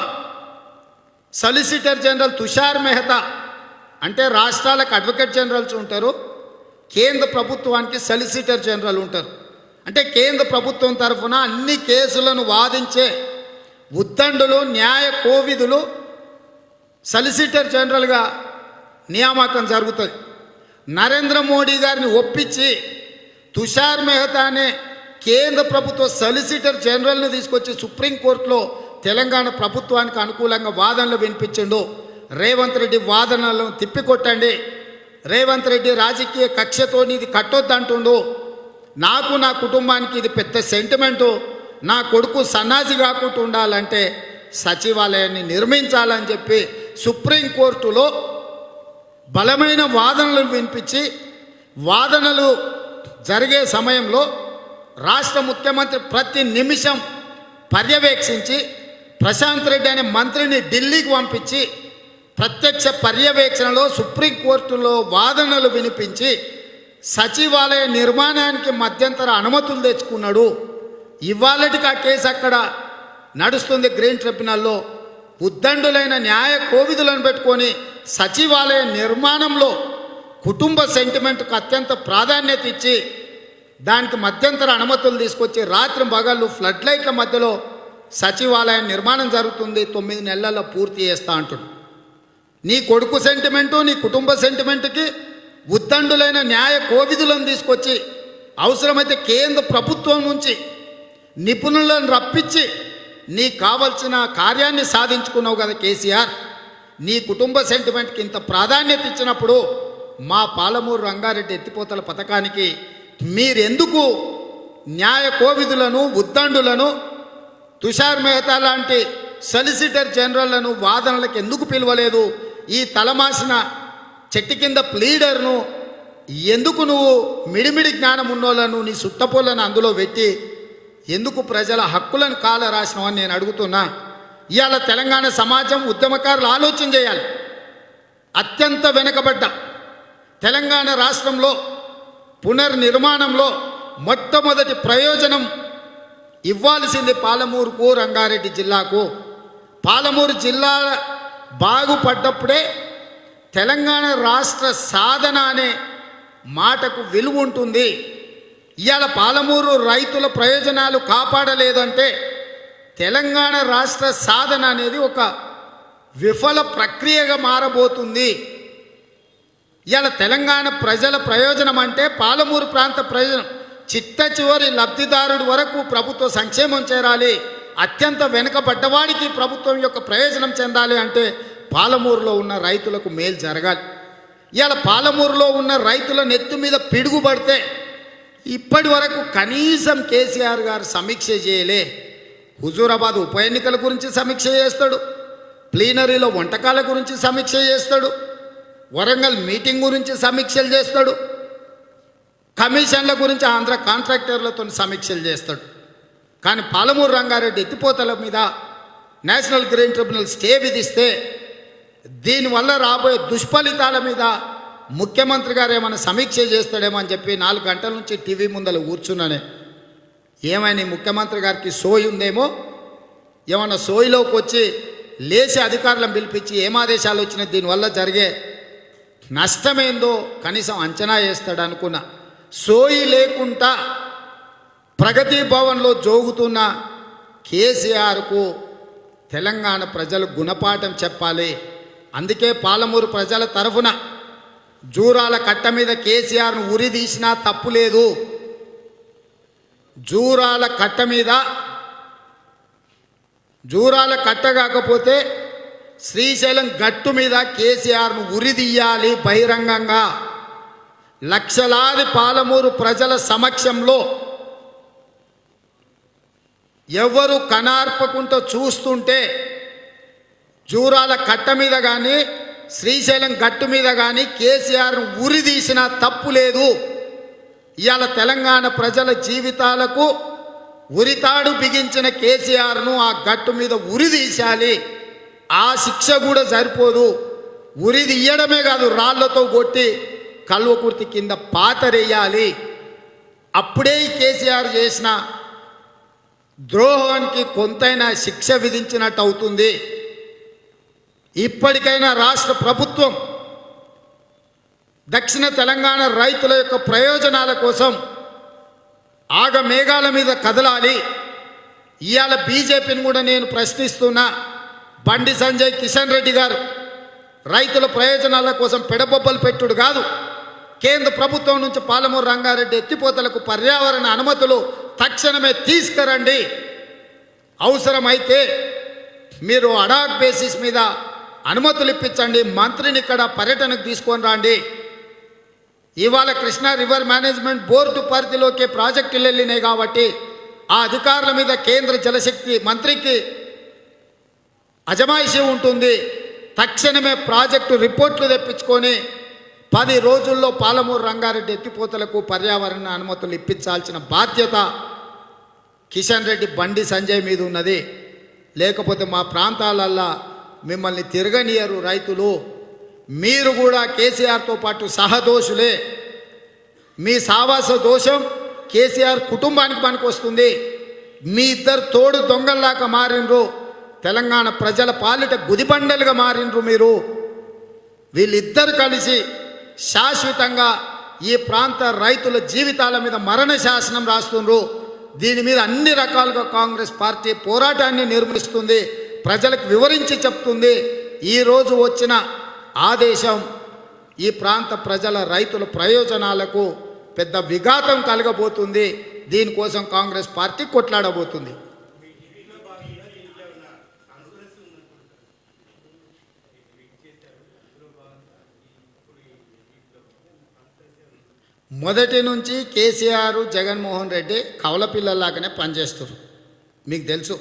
[SPEAKER 1] సొలిసిటర్ జనరల్ తుషార్ మెహతా, అంటే రాష్ట్రాలకు అడ్వకేట్ జనరల్స్ ఉంటారు, కేంద్ర ప్రభుత్వానికి సొలిసిటర్ జనరల్ ఉంటారు. అంటే కేంద్ర ప్రభుత్వం తరఫున అన్ని కేసులను వాదించే ఉద్దండులు, న్యాయ కోవిదులు సొలిసిటర్ జనరల్గా నియామకం జరుగుతుంది. నరేంద్ర మోడీ గారిని ఒప్పించి తుషార్ మెహతానే కేంద్ర ప్రభుత్వ సొలిసిటర్ జనరల్ని తీసుకొచ్చి సుప్రీంకోర్టులో తెలంగాణ ప్రభుత్వానికి అనుకూలంగా వాదనలు వినిపించిండు. రేవంత్ రెడ్డి వాదనలను తిప్పికొట్టండి, రేవంత్ రెడ్డి రాజకీయ కక్షతో ఇది కట్టొద్దంటుండు, నాకు నా కుటుంబానికి ఇది పెద్ద సెంటిమెంటు, నా కొడుకు సన్నాసి కాకుండా ఉండాలంటే సచివాలయాన్ని నిర్మించాలని చెప్పి సుప్రీంకోర్టులో బలమైన వాదనలు వినిపించి, వాదనలు జరిగే సమయంలో రాష్ట్ర ముఖ్యమంత్రి ప్రతి నిమిషం పర్యవేక్షించి ప్రశాంత్ రెడ్డి అనే మంత్రిని ఢిల్లీకి పంపించి ప్రత్యక్ష పర్యవేక్షణలో సుప్రీంకోర్టులో వాదనలు వినిపించి సచివాలయ నిర్మాణానికి మధ్యంతర అనుమతులు తెచ్చుకున్నాడు. ఇవాళటికి ఆ కేసు అక్కడ నడుస్తుంది గ్రీన్ ట్రిబ్యునల్లో. ఉద్దండులైన న్యాయ కోవిదులను పెట్టుకొని సచివాలయ నిర్మాణంలో కుటుంబ సెంటిమెంట్కు అత్యంత ప్రాధాన్యత ఇచ్చి దానికి మధ్యంతర అనుమతులు తీసుకొచ్చి రాత్రి పగళ్ళు ఫ్లడ్ లైట్ల మధ్యలో సచివాలయం నిర్మాణం జరుగుతుంది, 9 నెలల్లో పూర్తి చేస్తా అంటుడు. నీ కొడుకు సెంటిమెంటు, నీ కుటుంబ సెంటిమెంట్కి ఉద్దండులైన న్యాయ కోవిదులను తీసుకొచ్చి అవసరమైతే కేంద్ర ప్రభుత్వం నుంచి నిపుణులను రప్పించి నీకు కావలసిన కార్యాన్ని సాధించుకున్నావు కదా కేసీఆర్. నీ కుటుంబ సెంటిమెంట్కి ఇంత ప్రాధాన్యత ఇచ్చినప్పుడు మా పాలమూరు రంగారెడ్డి ఎత్తిపోతల పథకానికి మీరెందుకు న్యాయ కోవిదులను, ఉద్దండులను, తుషార్ మెహతా లాంటి సొలిసిటర్ జనరల్లను వాదనలకు ఎందుకు పిలవలేదు? ఈ తలమాసిన చెట్టు కింద ప్లీడర్ను ఎందుకు నువ్వు మిడిమిడి జ్ఞానం ఉన్నోళ్ళను నీ సుట్టపోలను అందులో పెట్టి ఎందుకు ప్రజల హక్కులను కాల రాసినావని నేను అడుగుతున్నా. ఇవాళ తెలంగాణ సమాజం, ఉద్యమకారులు ఆలోచన చేయాలి. అత్యంత వెనుకబడ్డ తెలంగాణ రాష్ట్రంలో పునర్నిర్మాణంలో మొట్టమొదటి ప్రయోజనం ఇవ్వాల్సింది పాలమూరుకు, రంగారెడ్డి జిల్లాకు. పాలమూరు జిల్లా బాగుపడ్డప్పుడే తెలంగాణ రాష్ట్ర సాధన అనే మాటకు విలువ ఉంటుంది. ఇవాళ పాలమూరు రైతుల ప్రయోజనాలు కాపాడలేదంటే తెలంగాణ రాష్ట్ర సాధన అనేది ఒక విఫల ప్రక్రియగా మారబోతుంది. ఇవాళ తెలంగాణ ప్రజల ప్రయోజనం అంటే పాలమూరు ప్రాంత ప్రయోజనం. చిట్ట చివరి లబ్ధిదారుడి వరకు ప్రభుత్వ సంక్షేమం చేరాలి, అత్యంత వెనుకబడ్డవాడికి ప్రభుత్వం యొక్క ప్రయోజనం చెందాలి అంటే పాలమూరులో ఉన్న రైతులకు మేలు జరగాలి. ఇవాళ పాలమూరులో ఉన్న రైతుల నెత్తి మీద పిడుగుపడితే ఇప్పటి వరకు కనీసం కేసీఆర్ గారు సమీక్ష చేయలే. హుజూరాబాద్ ఉప ఎన్నికల గురించి సమీక్ష చేస్తాడు, ప్లీనరీలో వంటకాల గురించి సమీక్ష చేస్తాడు, వరంగల్ మీటింగ్ గురించి సమీక్షలు చేస్తాడు, కమిషన్ల గురించి ఆంధ్ర కాంట్రాక్టర్లతో సమీక్షలు చేస్తాడు. కానీ పాలమూరు రంగారెడ్డి ఎత్తిపోతల మీద నేషనల్ గ్రీన్ ట్రిబ్యునల్ స్టే విధిస్తే దీనివల్ల రాబోయే దుష్ఫలితాల మీద ముఖ్యమంత్రి గారు ఏమైనా సమీక్ష చేస్తాడేమో అని చెప్పి 4 గంటల నుంచి టీవీ ముందర కూర్చున్నానే. ఏమైనా ముఖ్యమంత్రి గారికి సోయి ఉందేమో, ఏమన్నా సోయిలోకి వచ్చి లేచి అధికారులను పిలిపించి ఏం ఆదేశాలు వచ్చినాయి, దీనివల్ల జరిగే నష్టమేందో కనీసం అంచనా వేస్తాడు అనుకున్నా. సోయి లేకుండా ప్రగతి భవన్లో జోగుతున్న కేసీఆర్కు తెలంగాణ ప్రజలు గుణపాఠం చెప్పాలి. అందుకే పాలమూరు ప్రజల తరఫున జూరాల కట్ట మీద కేసీఆర్ను ఉరిదీసినా తప్పు లేదు. జూరాల కట్ట మీద, జూరాల కట్ట కాకపోతే శ్రీశైలం గట్టు మీద కేసీఆర్ను ఉరిదీయాలి బహిరంగంగా. లక్షలాది పాలమూరు ప్రజల సమక్షంలో ఎవరు కనార్పకుండా చూస్తుంటే జూరాల కట్ట మీద కానీ శ్రీశైలం గట్టు మీద కానీ కేసీఆర్ను ఉరిదీసినా తప్పు లేదు. ఇవాళ తెలంగాణ ప్రజల జీవితాలకు ఉరితాడు బిగించిన కేసీఆర్ను ఆ గట్టు మీద ఉరిదీశాలి. ఆ శిక్ష కూడా సరిపోదు, ఉరిదీయడమే కాదు, రాళ్లతో కొట్టి కల్వకుర్తి కింద పాతరేయాలి. అప్పుడే ఈ కేసీఆర్ చేసిన ద్రోహానికి కొంతైనా శిక్ష విధించినట్టు అవుతుంది. ఇప్పటికైనా రాష్ట్ర ప్రభుత్వం దక్షిణ తెలంగాణ రైతుల యొక్క ప్రయోజనాల కోసం ఆగమేఘాల మీద కదలాలి. ఇవాళ బీజేపీని కూడా నేను ప్రశ్నిస్తున్నా. బండి సంజయ్, కిషన్ రెడ్డి గారు రైతుల ప్రయోజనాల కోసం పెడబొబ్బలు పెట్టుడు కాదు, కేంద్ర ప్రభుత్వం నుంచి పాలమూరు రంగారెడ్డి ఎత్తిపోతలకు పర్యావరణ అనుమతులు తక్షణమే తీసుకురండి. అవసరమైతే మీరు అడాక్ బేసిస్ మీద అనుమతులు ఇప్పించండి. మంత్రిని ఇక్కడ పర్యటనకు తీసుకొని రండి. ఇవాళ కృష్ణా రివర్ మేనేజ్మెంట్ బోర్డు పరిధిలోకి ప్రాజెక్టులు వెళ్ళినాయి కాబట్టి ఆ అధికారుల మీద కేంద్ర జలశక్తి మంత్రికి అజమాయిషీ ఉంటుంది. తక్షణమే ప్రాజెక్టు రిపోర్ట్లు తెప్పించుకొని 10 రోజుల్లో పాలమూరు రంగారెడ్డి ఎత్తిపోతలకు పర్యావరణ అనుమతులు ఇప్పించాల్సిన బాధ్యత కిషన్ రెడ్డి, బండి సంజయ్ మీద ఉన్నది. లేకపోతే మా ప్రాంతాలల్లో మిమ్మల్ని తిరగనియరు రైతులు. మీరు కూడా కేసీఆర్తో పాటు సహదోషులే. మీ సావాస దోషం కేసీఆర్ కుటుంబానికి పనికొస్తుంది. మీ ఇద్దరు తోడు దొంగల్లాగా మారినరు, తెలంగాణ ప్రజల పాలిట గుదిబండలుగా మారినరు మీరు. వీళ్ళిద్దరు కలిసి శాశ్వతంగా ఈ ప్రాంత రైతుల జీవితాల మీద మరణ శాసనం రాస్తున్నారు. దీని మీద అన్ని రకాలుగా కాంగ్రెస్ పార్టీ పోరాటాన్ని నిర్వహిస్తుంది, ప్రజలకు వివరించి చెప్తుంది. ఈరోజు వచ్చిన ఆదేశం ఈ ప్రాంత ప్రజల రైతుల ప్రయోజనాలకు పెద్ద విఘాతం కలగబోతుంది. దీనికోసం కాంగ్రెస్ పార్టీ కొట్లాడబోతుంది. మొదటి నుంచి కేసీఆర్, జగన్మోహన్ రెడ్డి కవల పిల్లల్లాగానే పనిచేస్తారు. మీకు తెలుసు,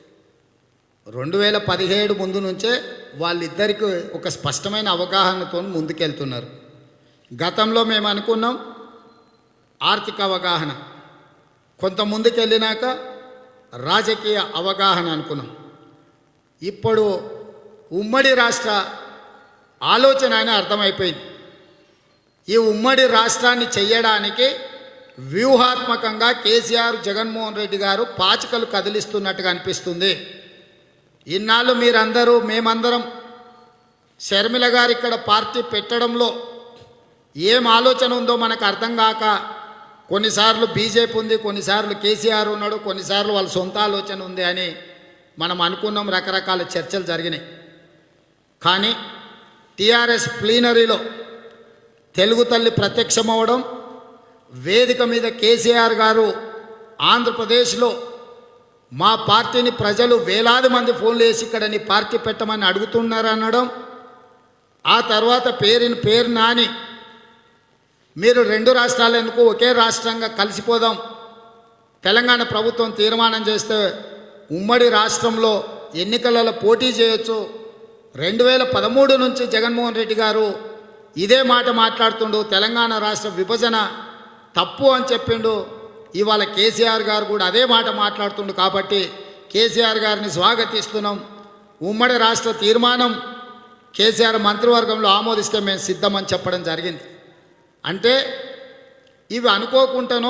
[SPEAKER 1] 2017 ముందు నుంచే వాళ్ళిద్దరికి ఒక స్పష్టమైన అవగాహనతో ముందుకెళ్తున్నారు. గతంలో మేము అనుకున్నాం ఆర్థిక అవగాహన, కొంత ముందుకెళ్ళినాక రాజకీయ అవగాహన అనుకున్నాం. ఇప్పుడు ఉమ్మడి రాష్ట్ర ఆలోచన అని అర్థమైపోయింది. ఈ ఉమ్మడి రాష్ట్రాన్ని చెయ్యడానికి వ్యూహాత్మకంగా కేసీఆర్, జగన్మోహన్ రెడ్డి గారు పాచికలు కదిలిస్తున్నట్టుగా అనిపిస్తుంది. ఇన్నాళ్ళు మీరందరూ, మేమందరం షర్మిల గారు ఇక్కడ పార్టీ పెట్టడంలో ఏం ఆలోచన ఉందో మనకు అర్థం కాక కొన్నిసార్లు బీజేపీ ఉంది, కొన్నిసార్లు కేసీఆర్ ఉన్నాడు, కొన్నిసార్లు వాళ్ళ సొంత ఆలోచన ఉంది అని మనం అనుకున్నాం. రకరకాల చర్చలు జరిగినాయి. కానీ టీఆర్ఎస్ ప్లీనరీలో తెలుగు తల్లి ప్రత్యక్షమవడం, వేదిక మీద కేసీఆర్ గారు ఆంధ్రప్రదేశ్లో మా పార్టీని ప్రజలు వేలాది మంది ఫోన్లు వేసి ఇక్కడ నీ పార్టీ పెట్టమని అడుగుతున్నారు అనడం, ఆ తర్వాత పేరు నాని మీరు 2 రాష్ట్రాలు ఎందుకు, ఒకే రాష్ట్రంగా కలిసిపోదాం, తెలంగాణ ప్రభుత్వం తీర్మానం చేస్తే ఉమ్మడి రాష్ట్రంలో ఎన్నికలలో పోటీ చేయొచ్చు. 2013 నుంచి జగన్మోహన్ రెడ్డి గారు ఇదే మాట మాట్లాడుతుండు, తెలంగాణ రాష్ట్ర విభజన తప్పు అని చెప్పిండు. ఇవాళ కేసీఆర్ గారు కూడా అదే మాట మాట్లాడుతుండు. కాబట్టి కేసీఆర్ గారిని స్వాగతిస్తున్నాం. ఉమ్మడి రాష్ట్ర తీర్మానం కేసీఆర్ మంత్రివర్గంలో ఆమోదిస్తే మేము సిద్ధమని చెప్పడం జరిగింది. అంటే ఇవి అనుకోకుండానో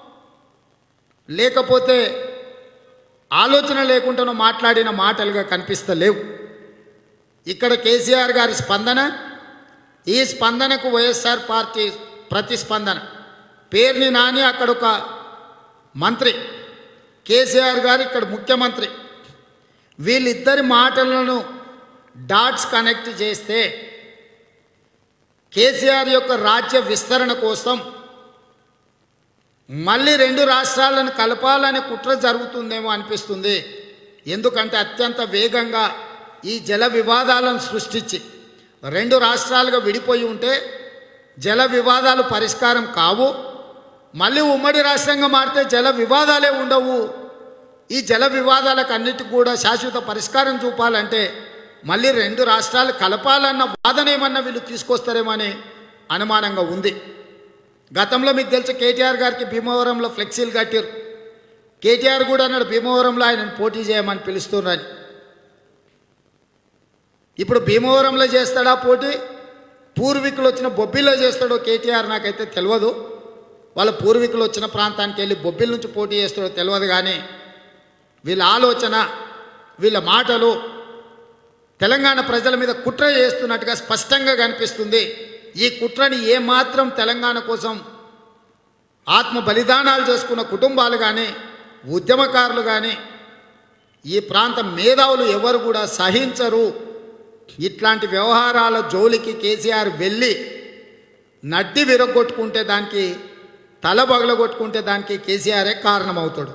[SPEAKER 1] లేకపోతే ఆలోచన లేకుండానో మాట్లాడిన మాటలుగా కనిపిస్తలేవు. ఇక్కడ కేసీఆర్ గారి స్పందన, ఈ స్పందనకు వైఎస్ఆర్ పార్టీ ప్రతిస్పందన. పేర్ని నాని అక్కడ ఒక మంత్రి, కేసీఆర్ గారు ఇక్కడ ముఖ్యమంత్రి. వీళ్ళిద్దరి మాటలను డాట్స్ కనెక్ట్ చేస్తే కేసీఆర్ యొక్క రాజ్య విస్తరణ కోసం మళ్ళీ 2 రాష్ట్రాలను కలపాలని కుట్ర జరుగుతుందేమో అనిపిస్తుంది. ఎందుకంటే అత్యంత వేగంగా ఈ జల వివాదాలను సృష్టించి 2 రాష్ట్రాలుగా విడిపోయి ఉంటే జల వివాదాలు పరిష్కారం కావు. మళ్ళీ ఉమ్మడి రాష్ట్రంగా మారితే జల వివాదాలే ఉండవు. ఈ జల వివాదాలకు అన్నిటికి కూడా శాశ్వత పరిష్కారం చూపాలంటే మళ్ళీ 2 రాష్ట్రాలు కలపాలన్న వాదన ఏమన్నా వీళ్ళు తీసుకొస్తారేమో అని అనుమానంగా ఉంది. గతంలో మీకు తెలిసి కేటీఆర్ గారికి భీమవరంలో ఫ్లెక్సీలు కట్టారు. కేటీఆర్ కూడా అన్నాడు భీమవరంలో ఆయనను పోటీ చేయమని పిలుస్తున్నారని. ఇప్పుడు భీమవరంలో చేస్తాడా పోటీ, పూర్వీకులు వచ్చిన బొబ్బిల్లో చేస్తాడో కేటీఆర్ నాకైతే తెలియదు. వాళ్ళ పూర్వీకులు వచ్చిన ప్రాంతానికి వెళ్ళి బొబ్బిల నుంచి పోటీ చేస్తాడో తెలియదు. కానీ వీళ్ళ ఆలోచన, వీళ్ళ మాటలు తెలంగాణ ప్రజల మీద కుట్ర చేస్తున్నట్టుగా స్పష్టంగా కనిపిస్తుంది. ఈ కుట్రని ఏమాత్రం తెలంగాణ కోసం ఆత్మ బలిదానాలు చేసుకున్న కుటుంబాలు కానీ, ఉద్యమకారులు కానీ, ఈ ప్రాంత మేధావులు ఎవరు కూడా సహించరు. ఇట్లాంటి వ్యవహారాల జోలికి కేసీఆర్ వెళ్ళి నడ్డి విరగొట్టుకుంటే, దానికి తల పగలగొట్టుకుంటే దానికి కేసీఆరే కారణమవుతాడు.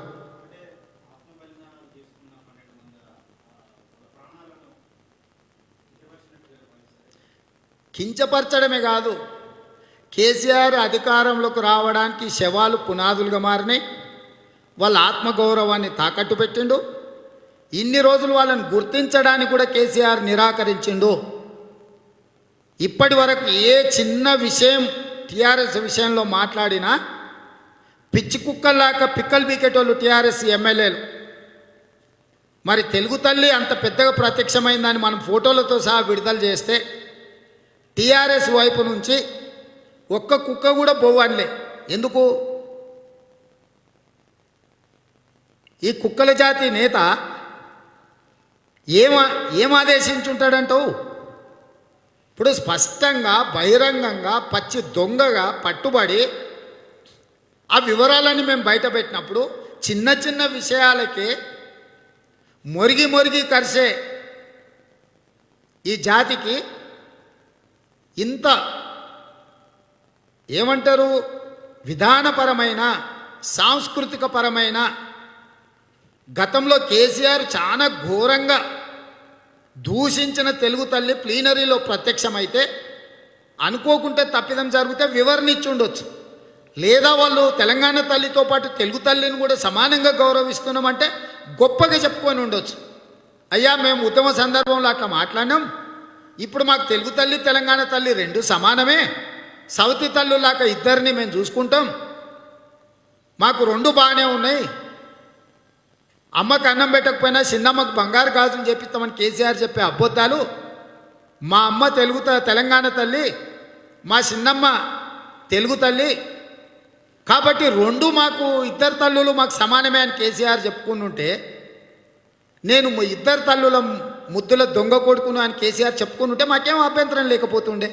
[SPEAKER 1] కించపరచడమే కాదు, కేసీఆర్ అధికారంలోకి రావడానికి శవాలు పునాదులుగా మారినాయి. వాళ్ళ ఆత్మగౌరవాన్ని తాకట్టు పెట్టిండు. ఇన్ని రోజులు వాళ్ళని గుర్తించడానికి కూడా కేసీఆర్ నిరాకరించిండు. ఇప్పటి వరకు ఏ చిన్న విషయం టీఆర్ఎస్ విషయంలో మాట్లాడినా పిచ్చి కుక్కల్లాగా పిక్కలు బీకేటోళ్ళు టీఆర్ఎస్ ఎమ్మెల్యేలు. మరి తెలుగు తల్లి అంత పెద్దగా ప్రత్యక్షమైందని మనం ఫోటోలతో సహా విడుదల చేస్తే టీఆర్ఎస్ వైపు నుంచి ఒక్క కుక్క కూడా పోవన్లే. ఎందుకు? ఈ కుక్కల జాతి నేత ఏం ఆదేశించుంటాడంటావు? ఇప్పుడు స్పష్టంగా బహిరంగంగా పచ్చి దొంగగా పట్టుబడి ఆ వివరాలన్నీ మేము బయట పెట్టినప్పుడు చిన్న చిన్న విషయాలకే మొరిగి కరిసే ఈ జాతికి ఇంత ఏమంటారు విధానపరమైన సాంస్కృతికపరమైన గతంలో కేసీఆర్ చాలా ఘోరంగా దూషించిన తెలుగు తల్లి ప్లీనరీలో ప్రత్యక్షమైతే అనుకోకుంటే తప్పిదం జరిగితే వివరణ ఇచ్చి ఉండొచ్చు. లేదా వాళ్ళు తెలంగాణ తల్లితో పాటు తెలుగు తల్లిని కూడా సమానంగా గౌరవిస్తున్నామంటే గొప్పగా చెప్పుకొని ఉండొచ్చు. అయ్యా మేము ఉద్యమ సందర్భంలో అట్లా మాట్లాడినాం, ఇప్పుడు మాకు తెలుగు తల్లి తెలంగాణ తల్లి 2 సమానమే, సౌతి తల్లులాగా ఇద్దరిని మేము చూసుకుంటాం, మాకు 2 బాగానే ఉన్నాయి, అమ్మకు అన్నం పెట్టకపోయినా చిన్నమ్మకు బంగారు గాజులు చెప్పిస్తామని కేసీఆర్ చెప్పే అబద్ధాలు. మా అమ్మ తెలంగాణ తల్లి, మా చిన్నమ్మ తెలుగు తల్లి, కాబట్టి 2 మాకు ఇద్దరు తల్లులు మాకు సమానమే అని కేసీఆర్ చెప్పుకుని ఉంటే, నేను ఇద్దరు తల్లుల ముద్దుల దొంగ కొడుకును అని కేసీఆర్ చెప్పుకుని ఉంటే మాకేం అభ్యంతరం లేకపోతుండే.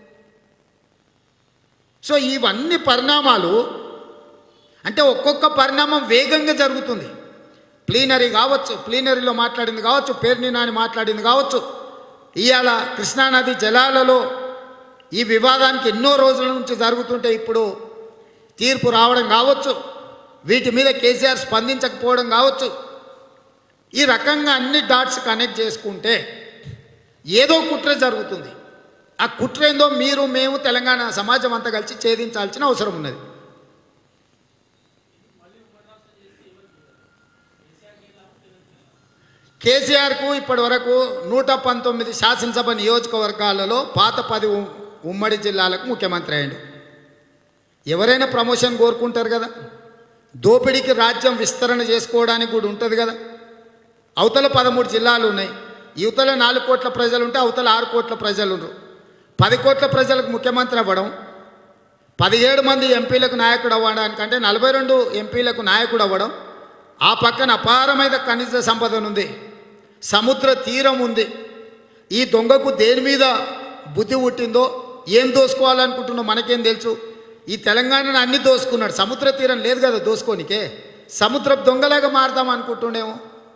[SPEAKER 1] సో ఇవన్నీ పరిణామాలు అంటే ఒక్కొక్క పరిణామం వేగంగా జరుగుతుంది. ప్లీనరీ కావచ్చు, ప్లీనరీలో మాట్లాడింది కావచ్చు, పేర్ని నాని మాట్లాడింది కావచ్చు, ఇవాళ కృష్ణానది జలాలలో ఈ వివాదానికి ఎన్నో రోజుల నుంచి జరుగుతుంటే ఇప్పుడు తీర్పు రావడం కావచ్చు, వీటి మీద కేసీఆర్ స్పందించకపోవడం కావచ్చు. ఈ రకంగా అన్ని డాట్స్ కనెక్ట్ చేసుకుంటే ఏదో కుట్ర జరుగుతుంది. ఆ కుట్ర ఏందో మీరు మేము తెలంగాణ సమాజం అంతా కలిసి ఛేదించాల్సిన అవసరం ఉన్నది. కేసీఆర్కు ఇప్పటి వరకు 119 శాసనసభ నియోజకవర్గాలలో పాత 10 ఉమ్మడి జిల్లాలకు ముఖ్యమంత్రి అయ్యాడు. ఎవరైనా ప్రమోషన్ కోరుకుంటారు కదా, దోపిడీకి రాజ్యం విస్తరణ చేసుకోవడానికి కూడా ఉంటుంది కదా. అవతల 13 జిల్లాలు ఉన్నాయి, యువతల 4 కోట్ల ప్రజలు ఉంటే అవతల 6 కోట్ల ప్రజలు ఉన్నారు. 10 కోట్ల ప్రజలకు ముఖ్యమంత్రి అవ్వడం, 17 మంది ఎంపీలకు నాయకుడు అవ్వడానికంటే 42 ఎంపీలకు నాయకుడు అవ్వడం, ఆ పక్కన అపారమైన ఖనిజ సంపద ఉంది, సముద్ర తీరం ఉంది. ఈ దొంగకు దేని మీద బుద్ధి పుట్టిందో, ఏం దోసుకోవాలనుకుంటున్నో మనకేం తెలుసు. ఈ తెలంగాణను అన్ని దోసుకున్నాడు. సముద్ర తీరం లేదు కదా దోసుకోనికే. సముద్రపు దొంగలాగా మారదాం అనుకుంటుండేమో.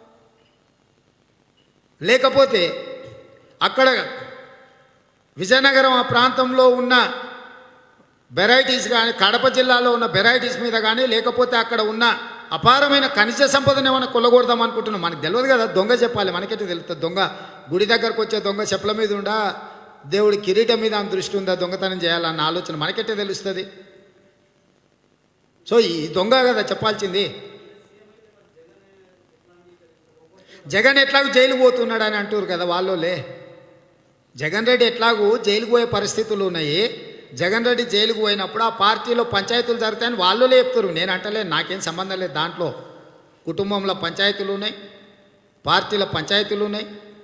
[SPEAKER 1] లేకపోతే అక్కడ విజయనగరం ఆ ప్రాంతంలో ఉన్న వెరైటీస్ కానీ, కడప జిల్లాలో ఉన్న వెరైటీస్ మీద కానీ, లేకపోతే అక్కడ ఉన్న అపారమైన ఖనిజ సంపదను ఏమైనా కొల్లగొడదాం అనుకుంటున్నాం. మనకు తెలియదు కదా, దొంగ చెప్పాలి. మనకైతే తెలుస్తుంది. దొంగ గుడి దగ్గరకు వచ్చే దొంగ చెప్పుల మీద ఉండా, దేవుడి కిరీటం మీద ఆమె దృష్టి ఉందా, దొంగతనం చేయాలన్న ఆలోచన మనకైతే తెలుస్తుంది. సో ఈ దొంగ కదా చెప్పాల్సింది. జగన్ ఎట్లాగూ జైలుకు పోతున్నాడు అని అంటారు కదా వాళ్ళోలే. జగన్ రెడ్డి ఎట్లాగూ జైలుకు పోయే పరిస్థితులు ఉన్నాయి. జగన్ రెడ్డి జైలుకు పోయినప్పుడు ఆ పార్టీలో పంచాయతీలు జరుగుతాయని వాళ్ళోలే చెప్తారు. నేను అంటలేదు, నాకేం సంబంధం లేదు. దాంట్లో కుటుంబంలో పంచాయతీలు ఉన్నాయి, పార్టీల పంచాయతీలు ఉన్నాయి.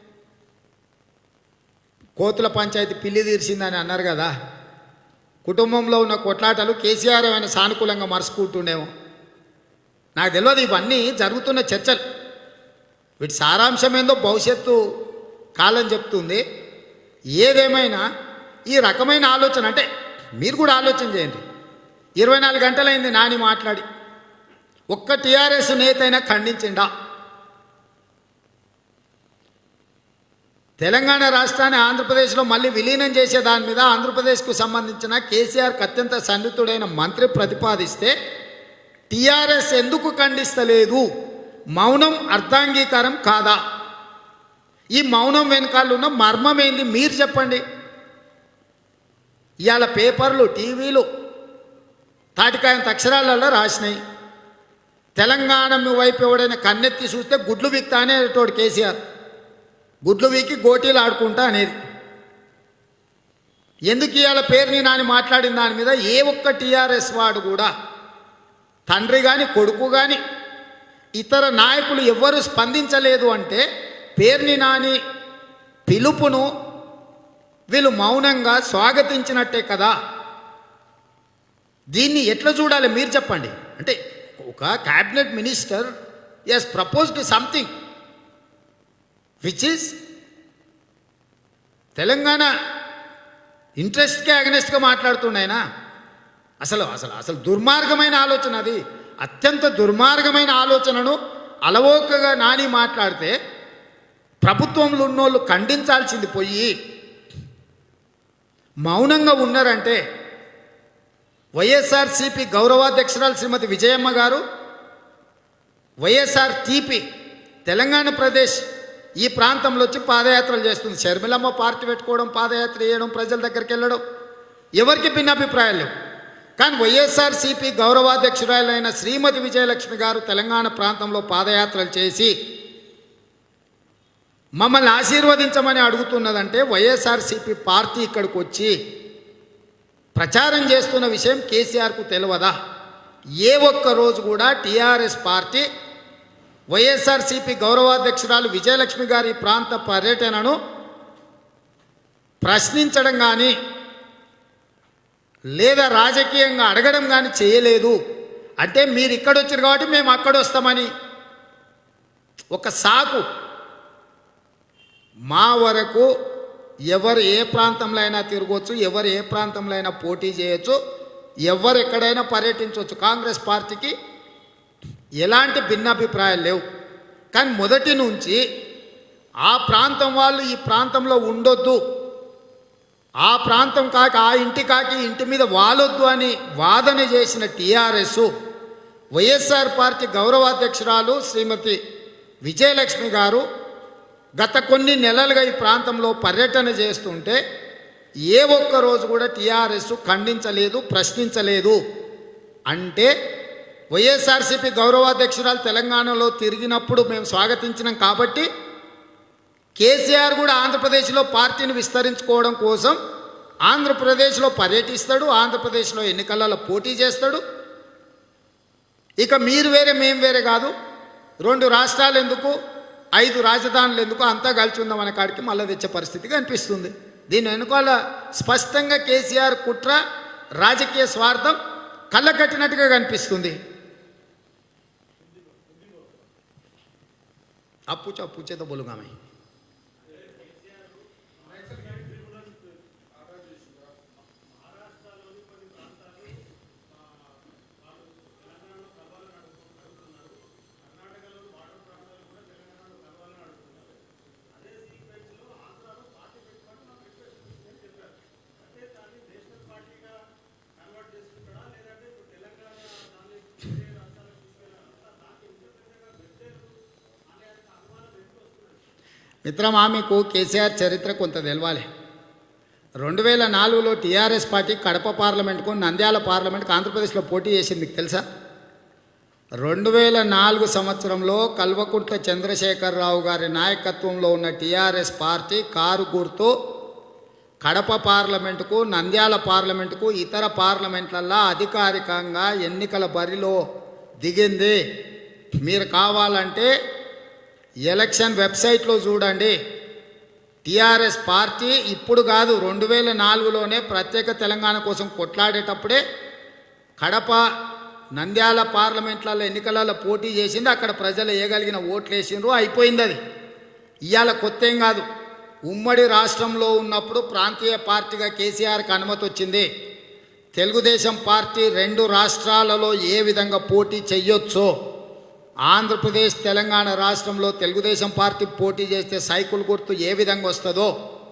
[SPEAKER 1] కోతుల పంచాయతీ పిల్లి తీర్చిందని అన్నారు కదా. కుటుంబంలో ఉన్న కొట్లాటలు కేసీఆర్ ఏమైనా సానుకూలంగా మరుచుకుంటుండేమో నాకు తెలియదు. ఇవన్నీ జరుగుతున్న చర్చలు. వీటి సారాంశం ఏందో భవిష్యత్తు కాలం చెప్తుంది. ఏదేమైనా ఈ రకమైన ఆలోచన అంటే మీరు కూడా ఆలోచన చేయండి. 24 గంటలైంది నాని మాట్లాడి, ఒక్క టీఆర్ఎస్ నేత అయినా ఖండించిండా? తెలంగాణ రాష్ట్రాన్ని ఆంధ్రప్రదేశ్లో మళ్ళీ విలీనం చేసే దాని మీద ఆంధ్రప్రదేశ్కు సంబంధించిన కేసీఆర్కి అత్యంత సన్నిహితుడైన మంత్రి ప్రతిపాదిస్తే టీఆర్ఎస్ ఎందుకు ఖండిస్తలేదు? మౌనం అర్ధాంగీకారం కాదా? ఈ మౌనం వెనకాల ఉన్న మర్మం ఏంది మీరు చెప్పండి. ఇవాళ పేపర్లు, టీవీలు తాటికాయంత అక్షరాలలో రాసినాయి. తెలంగాణ వైపు ఎవడైనా కన్నెత్తి చూస్తే గుడ్లు వీక్తా అనేటోడు కేసీఆర్. గుడ్లు వీకి గోటీలు ఆడుకుంటా అనేది. ఎందుకు ఇవాళ పేరుని నాని మాట్లాడిన దాని మీద ఏ ఒక్క టీఆర్ఎస్ వాడు కూడా, తండ్రి కానీ కొడుకు కానీ ఇతర నాయకులు ఎవ్వరూ స్పందించలేదు అంటే పేరుని నాని పిలుపును వీళ్ళు మౌనంగా స్వాగతించినట్టే కదా. దీన్ని ఎట్లా చూడాలి మీరు చెప్పండి. అంటే ఒక cabinet minister has proposed something which is Telangana ఇంట్రెస్ట్కే అగనెస్ట్గా మాట్లాడుతున్నాయన. అసలు దుర్మార్గమైన ఆలోచన అది. అత్యంత దుర్మార్గమైన ఆలోచనను అలవోకగా నాని మాట్లాడితే ప్రభుత్వంలో ఉన్నోళ్ళు ఖండించాల్సింది పోయి మౌనంగా ఉన్నారంటే వైఎస్ఆర్సీపీ గౌరవాధ్యక్షురాలు శ్రీమతి విజయమ్మ గారు, వైఎస్ఆర్ టీపీ తెలంగాణ ప్రదేశ్ ఈ ప్రాంతంలో వచ్చి పాదయాత్రలు చేస్తుంది. షర్మిలమ్మ పార్టీ పెట్టుకోవడం, పాదయాత్ర చేయడం, ప్రజల దగ్గరికి వెళ్ళడం, ఎవరికి భిన్నాభిప్రాయాలు లేవు. కానీ వైఎస్ఆర్సీపీ గౌరవాధ్యక్షురాలైన శ్రీమతి విజయలక్ష్మి గారు తెలంగాణ ప్రాంతంలో పాదయాత్రలు చేసి మమ్మల్ని ఆశీర్వదించమని అడుగుతున్నదంటే వైఎస్ఆర్సీపీ పార్టీ ఇక్కడికి వచ్చి ప్రచారం చేస్తున్న విషయం కేసీఆర్కు తెలియదా? ఏ ఒక్క రోజు కూడా టీఆర్ఎస్ పార్టీ వైఎస్ఆర్సీపీ గౌరవాధ్యక్షురాలు విజయలక్ష్మి గారి ప్రాంత పర్యటనను ప్రశ్నించడం కానీ లేదా రాజకీయంగా అడగడం కానీ చేయలేదు. అంటే మీరు ఇక్కడ వచ్చారు కాబట్టి మేము అక్కడ వస్తామని ఒక సాకు. మా వరకు ఎవరు ఏ ప్రాంతంలో అయినా తిరగవచ్చు, ఎవరు ఏ ప్రాంతంలో అయినా పోటీ చేయొచ్చు, ఎవరు ఎక్కడైనా పర్యటించవచ్చు. కాంగ్రెస్ పార్టీకి ఎలాంటి భిన్నాభిప్రాయాలు లేవు. కానీ మొదటి నుంచి ఆ ప్రాంతం వాళ్ళు ఈ ప్రాంతంలో ఉండొద్దు, ఆ ప్రాంతం కాకి ఆ ఇంటి కాకి ఇంటి మీద వాలొద్దు అని వాదన చేసిన టీఆర్ఎస్ వైఎస్ఆర్ పార్టీ గౌరవాధ్యక్షురాలు శ్రీమతి విజయలక్ష్మి గారు గత కొన్ని నెలలుగా ఈ ప్రాంతంలో పర్యటన చేస్తుంటే ఏ ఒక్క రోజు కూడా టీఆర్ఎస్ ఖండించలేదు, ప్రశ్నించలేదు. అంటే వైఎస్ఆర్సీపీ గౌరవాధ్యక్షురాలు తెలంగాణలో తిరిగినప్పుడు మేము స్వాగతించినాం కాబట్టి కేసీఆర్ కూడా ఆంధ్రప్రదేశ్లో పార్టీని విస్తరించుకోవడం కోసం ఆంధ్రప్రదేశ్లో పర్యటిస్తాడు, ఆంధ్రప్రదేశ్లో ఎన్నికలలో పోటీ చేస్తాడు. ఇక మీరు వేరే మేము వేరే కాదు, 2 రాష్ట్రాలు ఎందుకు 5 రాజధానులు ఎందుకు అంతా కలిసి ఉందాం అనే కాడికి మళ్ళీ తెచ్చే పరిస్థితి కనిపిస్తుంది. దీని వెనుకాల స్పష్టంగా కేసీఆర్ కుట్ర, రాజకీయ స్వార్థం కళ్ళ కట్టినట్టుగా కనిపిస్తుంది. అప్పుచేత బొలుగామే మిత్రమా, మీకు కేసీఆర్ చరిత్ర కొంత తెలవాలి. 2004లో టీఆర్ఎస్ పార్టీ కడప పార్లమెంట్కు, నంద్యాల పార్లమెంట్కు ఆంధ్రప్రదేశ్లో పోటీ చేసింది. మీకు తెలుసా? 2004 సంవత్సరంలో కల్వకుర్తి చంద్రశేఖరరావు గారి నాయకత్వంలో ఉన్న టీఆర్ఎస్ పార్టీ కారు గుర్తు కడప పార్లమెంటుకు, నంద్యాల పార్లమెంటుకు, ఇతర పార్లమెంట్లల్లో అధికారికంగా ఎన్నికల బరిలో దిగింది. మీరు కావాలంటే ఎలక్షన్ వెబ్సైట్లో చూడండి. టీఆర్ఎస్ పార్టీ ఇప్పుడు కాదు, 2004లోనే ప్రత్యేక తెలంగాణ కోసం కొట్లాడేటప్పుడే కడప, నంద్యాల పార్లమెంట్లలో ఎన్నికలలో పోటీ చేసింది. అక్కడ ప్రజలు వేయగలిగిన ఓట్లు వేసిండ్రు, అయిపోయింది. అది ఇవాళ కొత్త ఏం కాదు. ఉమ్మడి రాష్ట్రంలో ఉన్నప్పుడు ప్రాంతీయ పార్టీగా కేసీఆర్కి అనుమతి వచ్చింది. తెలుగుదేశం పార్టీ 2 రాష్ట్రాలలో ఏ విధంగా పోటీ చెయ్యొచ్చో, ఆంధ్రప్రదేశ్, తెలంగాణ రాష్ట్రంలో తెలుగుదేశం పార్టీ పోటీ చేస్తే సైకిల్ గుర్తు ఏ విధంగా వస్తుందో,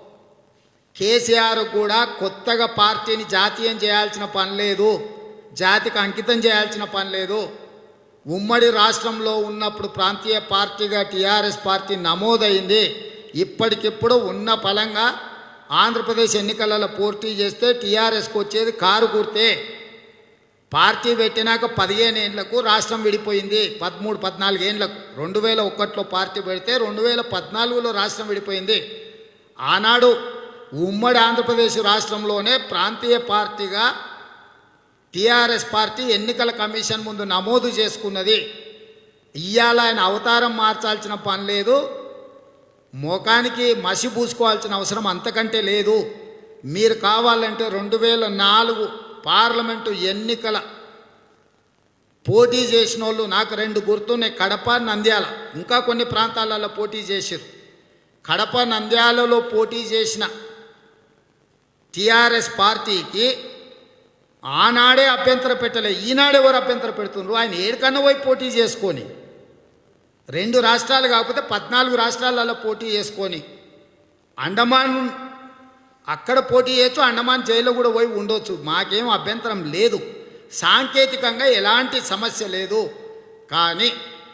[SPEAKER 1] కేసీఆర్ కూడా కొత్తగా పార్టీని జాతీయం చేయాల్సిన పని లేదు, జాతికి అంకితం చేయాల్సిన పని లేదు. ఉమ్మడి రాష్ట్రంలో ఉన్నప్పుడు ప్రాంతీయ పార్టీగా టీఆర్ఎస్ పార్టీ నమోదైంది. ఇప్పటికిప్పుడు ఉన్న ఫలంగా ఆంధ్రప్రదేశ్ ఎన్నికలలో పోటీ చేస్తే టీఆర్ఎస్కి వచ్చేది కారు గుర్తే. పార్టీ పెట్టినాక 15 ఏళ్లకు రాష్ట్రం విడిపోయింది. 13-14 ఏళ్లకు 2001లో పార్టీ పెడితే 2014లో రాష్ట్రం విడిపోయింది. ఆనాడు ఉమ్మడి ఆంధ్రప్రదేశ్ రాష్ట్రంలోనే ప్రాంతీయ పార్టీగా టీఆర్ఎస్ పార్టీ ఎన్నికల కమిషన్ ముందు నమోదు చేసుకున్నది. ఇవాళ ఆయన అవతారం మార్చాల్సిన పని లేదు, మోకానికి మసి పూసుకోవాల్సిన అవసరం అంతకంటే లేదు. మీరు కావాలంటే 2004 పార్లమెంటు ఎన్నికల పోటీ చేసిన వాళ్ళు నాకు 2 గుర్తున్నాయి, కడప, నంద్యాల. ఇంకా కొన్ని ప్రాంతాలలో పోటీ చేశారు. కడప, నంద్యాలలో పోటీ చేసిన టీఆర్ఎస్ పార్టీకి ఆనాడే అభ్యంతరం పెట్టలే, ఈనాడు ఎవరు అభ్యంతరం పెడుతున్నారు? ఆయన ఏడుకన్నా పోయి పోటీ చేసుకొని, 2 రాష్ట్రాలు కాకపోతే 14 రాష్ట్రాలలో పోటీ చేసుకొని, అండమాన్ అక్కడ పోటీ చేయొచ్చు, అండమాన్ జైల్లో కూడా పోయి ఉండొచ్చు, మాకేం అభ్యంతరం లేదు, సాంకేతికంగా ఎలాంటి సమస్య లేదు. కానీ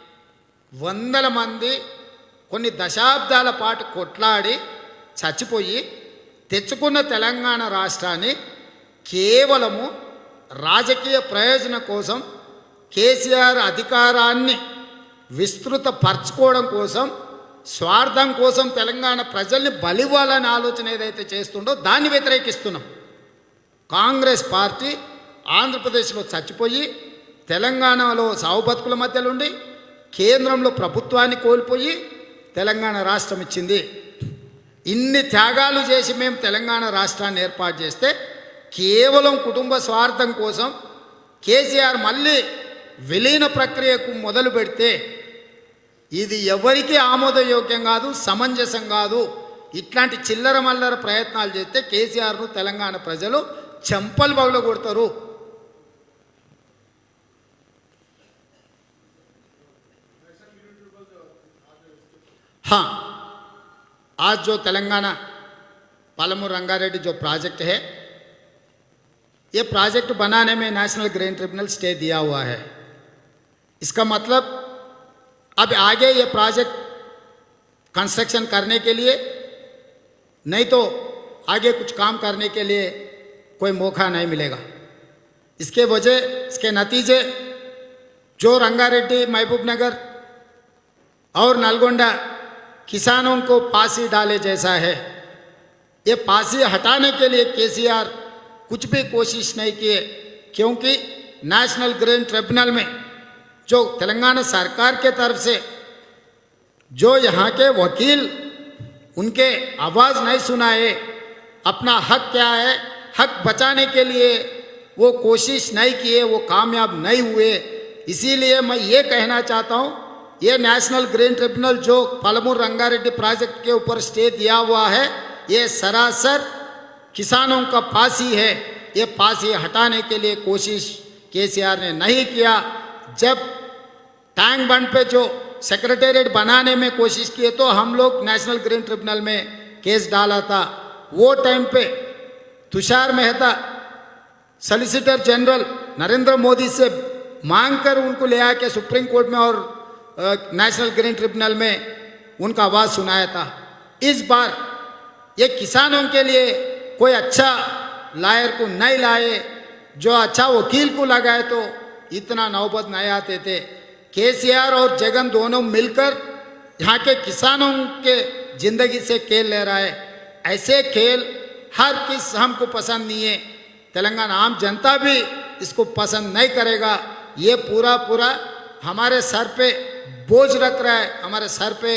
[SPEAKER 1] వందల మంది కొన్ని దశాబ్దాల పాటు కొట్లాడి చచ్చిపోయి తెచ్చుకున్న తెలంగాణ రాష్ట్రాన్ని కేవలము రాజకీయ ప్రయోజనం కోసం, కేసీఆర్ అధికారాన్ని విస్తృతపరచుకోవడం కోసం, స్వార్థం కోసం తెలంగాణ ప్రజల్ని బలివ్వాలని ఆలోచన ఏదైతే చేస్తుండో దాన్ని వ్యతిరేకిస్తున్నాం. కాంగ్రెస్ పార్టీ ఆంధ్రప్రదేశ్లో చచ్చిపోయి, తెలంగాణలో సావు బతుకుల మధ్యలో ఉండి, కేంద్రంలో ప్రభుత్వాన్ని కోల్పోయి తెలంగాణ రాష్ట్రం ఇచ్చింది. ఇన్ని త్యాగాలు చేసి మేము తెలంగాణ రాష్ట్రాన్ని ఏర్పాటు చేస్తే కేవలం కుటుంబ స్వార్థం కోసం కేసీఆర్ మళ్ళీ విలీన ప్రక్రియకు మొదలు పెడితే ఇది ఎవరికీ ఆమోదయోగ్యం కాదు, సమంజసం కాదు. ఇట్లాంటి చిల్లర మల్లర ప్రయత్నాలు చేస్తే కేసీఆర్ను తెలంగాణ ప్రజలు చెంపలు పగలగొడతారు. हाँ, आज जो तेलंगाना पालमूर रंगारेड्डी जो प्रोजेक्ट है, ये प्रोजेक्ट बनाने में नेशनल ग्रीन ट्रिब्यूनल स्टे दिया हुआ है. इसका मतलब अब आगे ये प्रोजेक्ट कंस्ट्रक्शन करने के लिए नहीं तो आगे कुछ काम करने के लिए कोई मौका नहीं मिलेगा. इसके वजह, इसके नतीजे जो रंगारेड्डी, महबूब नगर और नलगोंडा किसानों को फांसी डाले जैसा है. ये फांसी हटाने के लिए केसीआर कुछ भी कोशिश नहीं किए, क्योंकि नेशनल ग्रीन ट्रिब्यूनल में जो तेलंगाना सरकार के तरफ से जो यहाँ के वकील उनके आवाज नहीं सुनाए, अपना हक क्या है, हक बचाने के लिए वो कोशिश नहीं किए, वो कामयाब नहीं हुए। इसीलिए मैं ये कहना चाहता हूँ, ये नेशनल ग्रीन ट्रिब्यूनल जो पालमूर रंगारेड्डी प्रोजेक्ट के ऊपर स्टे दिया हुआ है, ये सरासर किसानों का फांसी है। ये फांसी हटाने के लिए कोशिश केसीआर ने नहीं किया। जब टैंक बंड पे जो सेक्रेटेरिएट बनाने में कोशिश किए तो हम लोग नेशनल ग्रीन ट्रिब्यूनल में केस डाला था। वो टाइम पे तुषार मेहता सॉलिसिटर जनरल नरेंद्र मोदी से मांग कर उनको ले आके सुप्रीम कोर्ट में और नेशनल ग्रीन ट्रिब्यूनल में उनका आवाज़ सुनाया था। इस बार ये किसानों के लिए कोई अच्छा लायर को नहीं लाए, जो अच्छा वकील को लगाए तो इतना नौबत नहीं आते थे। केसीआर और जगन दोनों मिलकर यहाँ के किसानों के जिंदगी से खेल ले रहा है। ऐसे खेल हर किस हमको पसंद नहीं है, तेलंगाना आम जनता भी इसको पसंद नहीं करेगा। ये पूरा हमारे सर पे बोझ रख रहा है, हमारे सर पे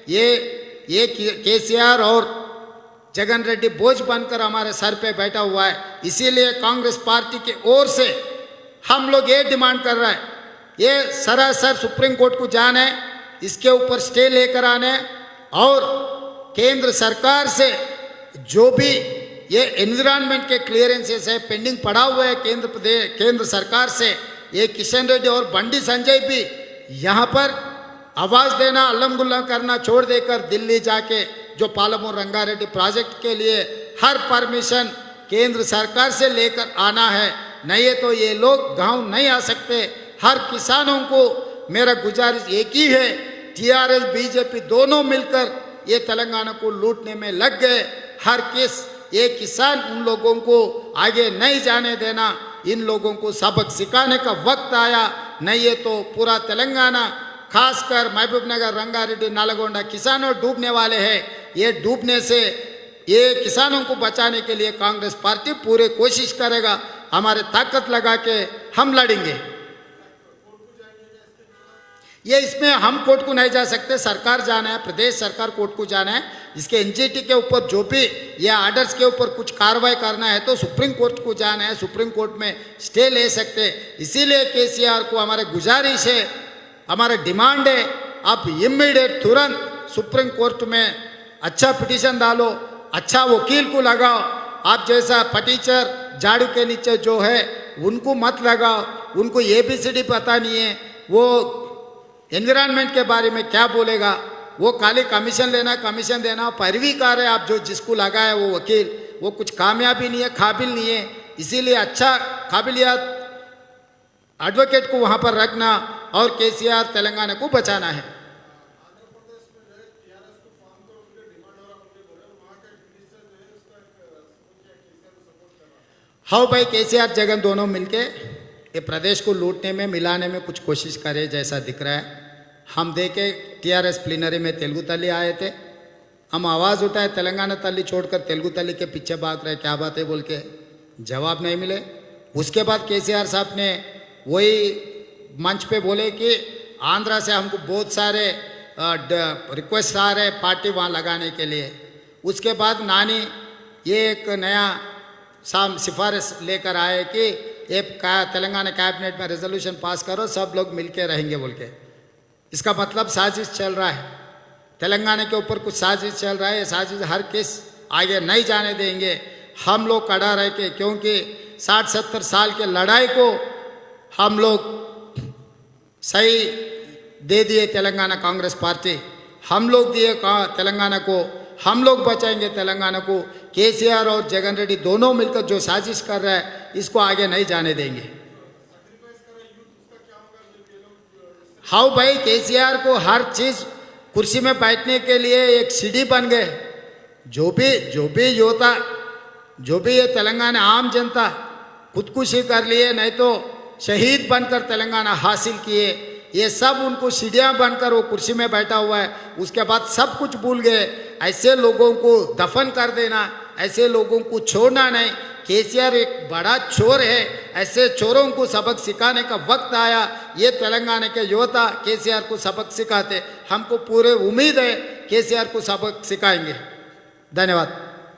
[SPEAKER 1] ये केसीआर और जगन रेड्डी बोझ बनकर हमारे सर पे बैठा हुआ है। इसीलिए कांग्रेस पार्टी की ओर से हम लोग ये डिमांड कर रहा है, ये सरासर सुप्रीम कोर्ट को जाना है, इसके ऊपर स्टे लेकर आने और केंद्र सरकार से जो भी ये एनवायरमेंट के क्लियरेंसेस है पेंडिंग पड़ा हुआ है केंद्र सरकार से, ये किशन रेड्डी और बंडी संजय भी यहाँ पर आवाज़ देना, अल्लम गुल्लम करना छोड़ देकर दिल्ली जाके जो पालमूर रंगारेड्डी प्रोजेक्ट के लिए हर परमिशन केंद्र सरकार से लेकर आना है, नहीं तो ये लोग गांव नहीं आ सकते। हर किसानों को मेरा गुजारिश एक ही है, टीआरएस बीजेपी दोनों मिलकर ये तेलंगाना को लूटने में लग गए। हर ये किसान उन लोगों को आगे नहीं जाने देना, इन लोगों को सबक सिखाने का वक्त आया, नहीं है तो पूरा तेलंगाना खासकर महबूबनगर रंगारेड्डी नालगोंडा किसानों डूबने वाले हैं। ये डूबने से ये किसानों को बचाने के लिए कांग्रेस पार्टी पूरी कोशिश करेगा, हमारे ताकत लगा के हम लड़ेंगे। ये इसमें हम कोर्ट को नहीं जा सकते, सरकार जाना है, प्रदेश सरकार कोर्ट को जाना है। इसके एनजीटी के ऊपर जो भी या आर्डर्स के ऊपर कुछ कार्रवाई करना है तो सुप्रीम कोर्ट को जाना है, सुप्रीम कोर्ट में स्टे ले सकते। इसीलिए केसीआर को हमारे गुजारिश है, हमारा डिमांड है, आप इमीडिएट तुरंत सुप्रीम कोर्ट में अच्छा पिटीशन डालो, अच्छा वकील को लगाओ। आप जैसा फटीचर झाड़ू के नीचे जो है उनको मत लगाओ, उनको ABCD पता नहीं है, वो एनवायरनमेंट के बारे में क्या बोलेगा, वो खाली कमीशन लेना कमीशन देना, पैरवी कार है। आप जो जिसको लगाया वो वकील वो कुछ कामयाबी नहीं है, काबिल नहीं है। इसीलिए अच्छा काबिलियत एडवोकेट को वहाँ पर रखना और केसीआर तेलंगाना को बचाना है। हाँ भाई, केसीआर जगन दोनों मिलके ये प्रदेश को लूटने में मिलाने में कुछ कोशिश करे जैसा दिख रहा है। हम देखे टीआरएस प्लीनरी में तेलुगु तल्ली आए थे, हम आवाज़ उठाए तेलंगाना तल्ली छोड़कर तेलुगु तल्ली के पीछे भाग रहे, क्या बात है बोल के जवाब नहीं मिले। उसके बाद केसीआर साहब ने वही मंच पे बोले कि आंध्रा से हमको बहुत सारे रिक्वेस्ट आ रहे पार्टी वहाँ लगाने के लिए। उसके बाद नानी ये एक नया सिफारिश लेकर आए कि एक तेलंगाना कैबिनेट में रेजोल्यूशन पास करो, सब लोग मिलके रहेंगे बोल के। इसका मतलब साजिश चल रहा है, तेलंगाना के ऊपर कुछ साजिश चल रहा है। ये साजिश हर किस आगे नहीं जाने देंगे हम लोग खड़ा रह के, क्योंकि 60-70 साल के लड़ाई को हम लोग सही दे दिए तेलंगाना कांग्रेस पार्टी, हम लोग दिए तेलंगाना को, हम लोग बचाएंगे तेलंगाना को। केसीआर और जगन रेड्डी दोनों मिलकर जो साजिश कर रहा है इसको आगे नहीं जाने देंगे। हाँ भाई, केसीआर को हर चीज कुर्सी में बैठने के लिए एक सीढ़ी बन गए। जो भी योद्धा, जो भी ये तेलंगाना आम जनता खुदकुशी कर लिए, नहीं तो शहीद बनकर तेलंगाना हासिल किए, ये सब उनको सीढ़ियाँ बनकर वो कुर्सी में बैठा हुआ है। उसके बाद सब कुछ भूल गए। ऐसे लोगों को दफन कर देना, ऐसे लोगों को छोड़ना नहीं। केसीआर एक बड़ा चोर है, ऐसे चोरों को सबक सिखाने का वक्त आया। ये तेलंगाना के युवता केसीआर को सबक सिखाते, हमको पूरे उम्मीद है केसीआर को सबक सिखाएंगे। धन्यवाद।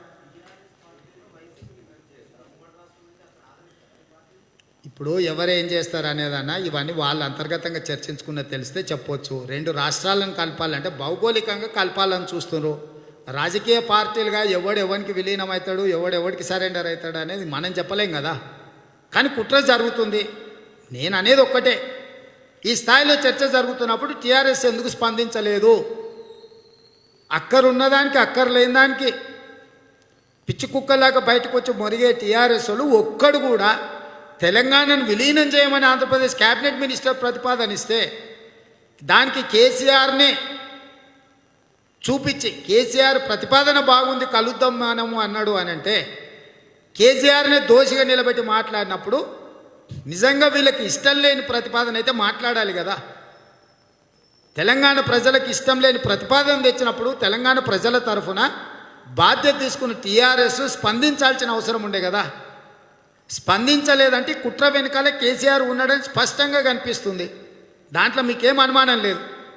[SPEAKER 1] ఇప్పుడు ఎవరు ఏం చేస్తారు అనేదన్నా ఇవన్నీ వాళ్ళ అంతర్గతంగా చర్చించుకున్న తెలిస్తే చెప్పొచ్చు. రెండు రాష్ట్రాలను కలపాలంటే భౌగోళికంగా కలపాలని చూస్తున్నారు. రాజకీయ పార్టీలుగా ఎవడెవరికి విలీనం అవుతాడు, ఎవడెవడికి సరెండర్ అవుతాడు అనేది మనం చెప్పలేం కదా. కానీ కుట్ర జరుగుతుంది. నేను అనేది ఒక్కటే, ఈ స్థాయిలో చర్చ జరుగుతున్నప్పుడు టీఆర్ఎస్ ఎందుకు స్పందించలేదు? అక్కరున్నదానికి అక్కర్లేని దానికి పిచ్చి కుక్కలాగా బయటకు వచ్చి మొరిగే టీఆర్ఎస్ వాళ్ళు ఒక్కడు కూడా తెలంగాణను విలీనం చేయమని ఆంధ్రప్రదేశ్ క్యాబినెట్ మినిస్టర్ ప్రతిపాదన ఇస్తే దానికి కేసీఆర్ని చూపించి కేసీఆర్ ప్రతిపాదన బాగుంది కలుద్దాం మనము అన్నాడు అని అంటే కేసీఆర్ని దోషిగా నిలబెట్టి మాట్లాడినప్పుడు నిజంగా వీళ్ళకి ఇష్టం లేని ప్రతిపాదన అయితే మాట్లాడాలి కదా. తెలంగాణ ప్రజలకు ఇష్టం లేని ప్రతిపాదన తెచ్చినప్పుడు తెలంగాణ ప్రజల తరఫున బాధ్యత తీసుకున్న టీఆర్ఎస్ స్పందించాల్సిన అవసరం ఉండే కదా. స్పందించలేదంటే కుట్ర వెనకాల కేసీఆర్ ఉన్నాడని స్పష్టంగా కనిపిస్తుంది. దాంట్లో మీకేం అనుమానం లేదు.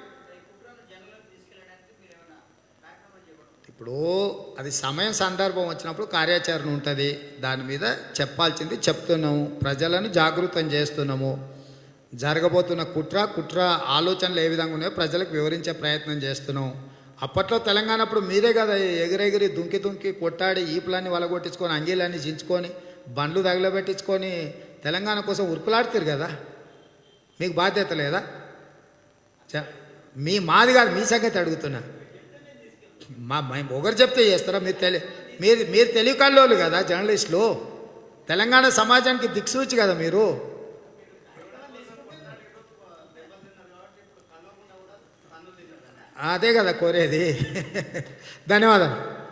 [SPEAKER 1] ఇప్పుడు అది సమయం సందర్భం వచ్చినప్పుడు కార్యాచరణ ఉంటుంది. దాని మీద చెప్పాల్సింది చెప్తున్నాము, ప్రజలను జాగృతం చేస్తున్నాము. జరగబోతున్న కుట్ర ఆలోచనలు ఏ విధంగా ఉన్నాయో ప్రజలకు వివరించే ప్రయత్నం చేస్తున్నాం. అప్పట్లో తెలంగాణ అప్పుడు మీరే కదా ఎగిరెగిరి దుంకి కొట్టాడి ఈపులన్నీ వలగొట్టించుకొని అంగీలన్నీ చించుకొని బండ్లు తగలబెట్టించుకొని తెలంగాణ కోసం ఉరుకులాడుతారు కదా. మీకు బాధ్యత లేదా? మాది కాదు, మీ సంగతి అడుగుతున్నా. ఒకరు చెప్తే చేస్తారా? మీరు తెలివి కల్లోళ్ళు కదా, జర్నలిస్టులు. తెలంగాణ సమాజానికి దిక్సూచి కదా మీరు. అదే కదా కోరేది. ధన్యవాదాలు.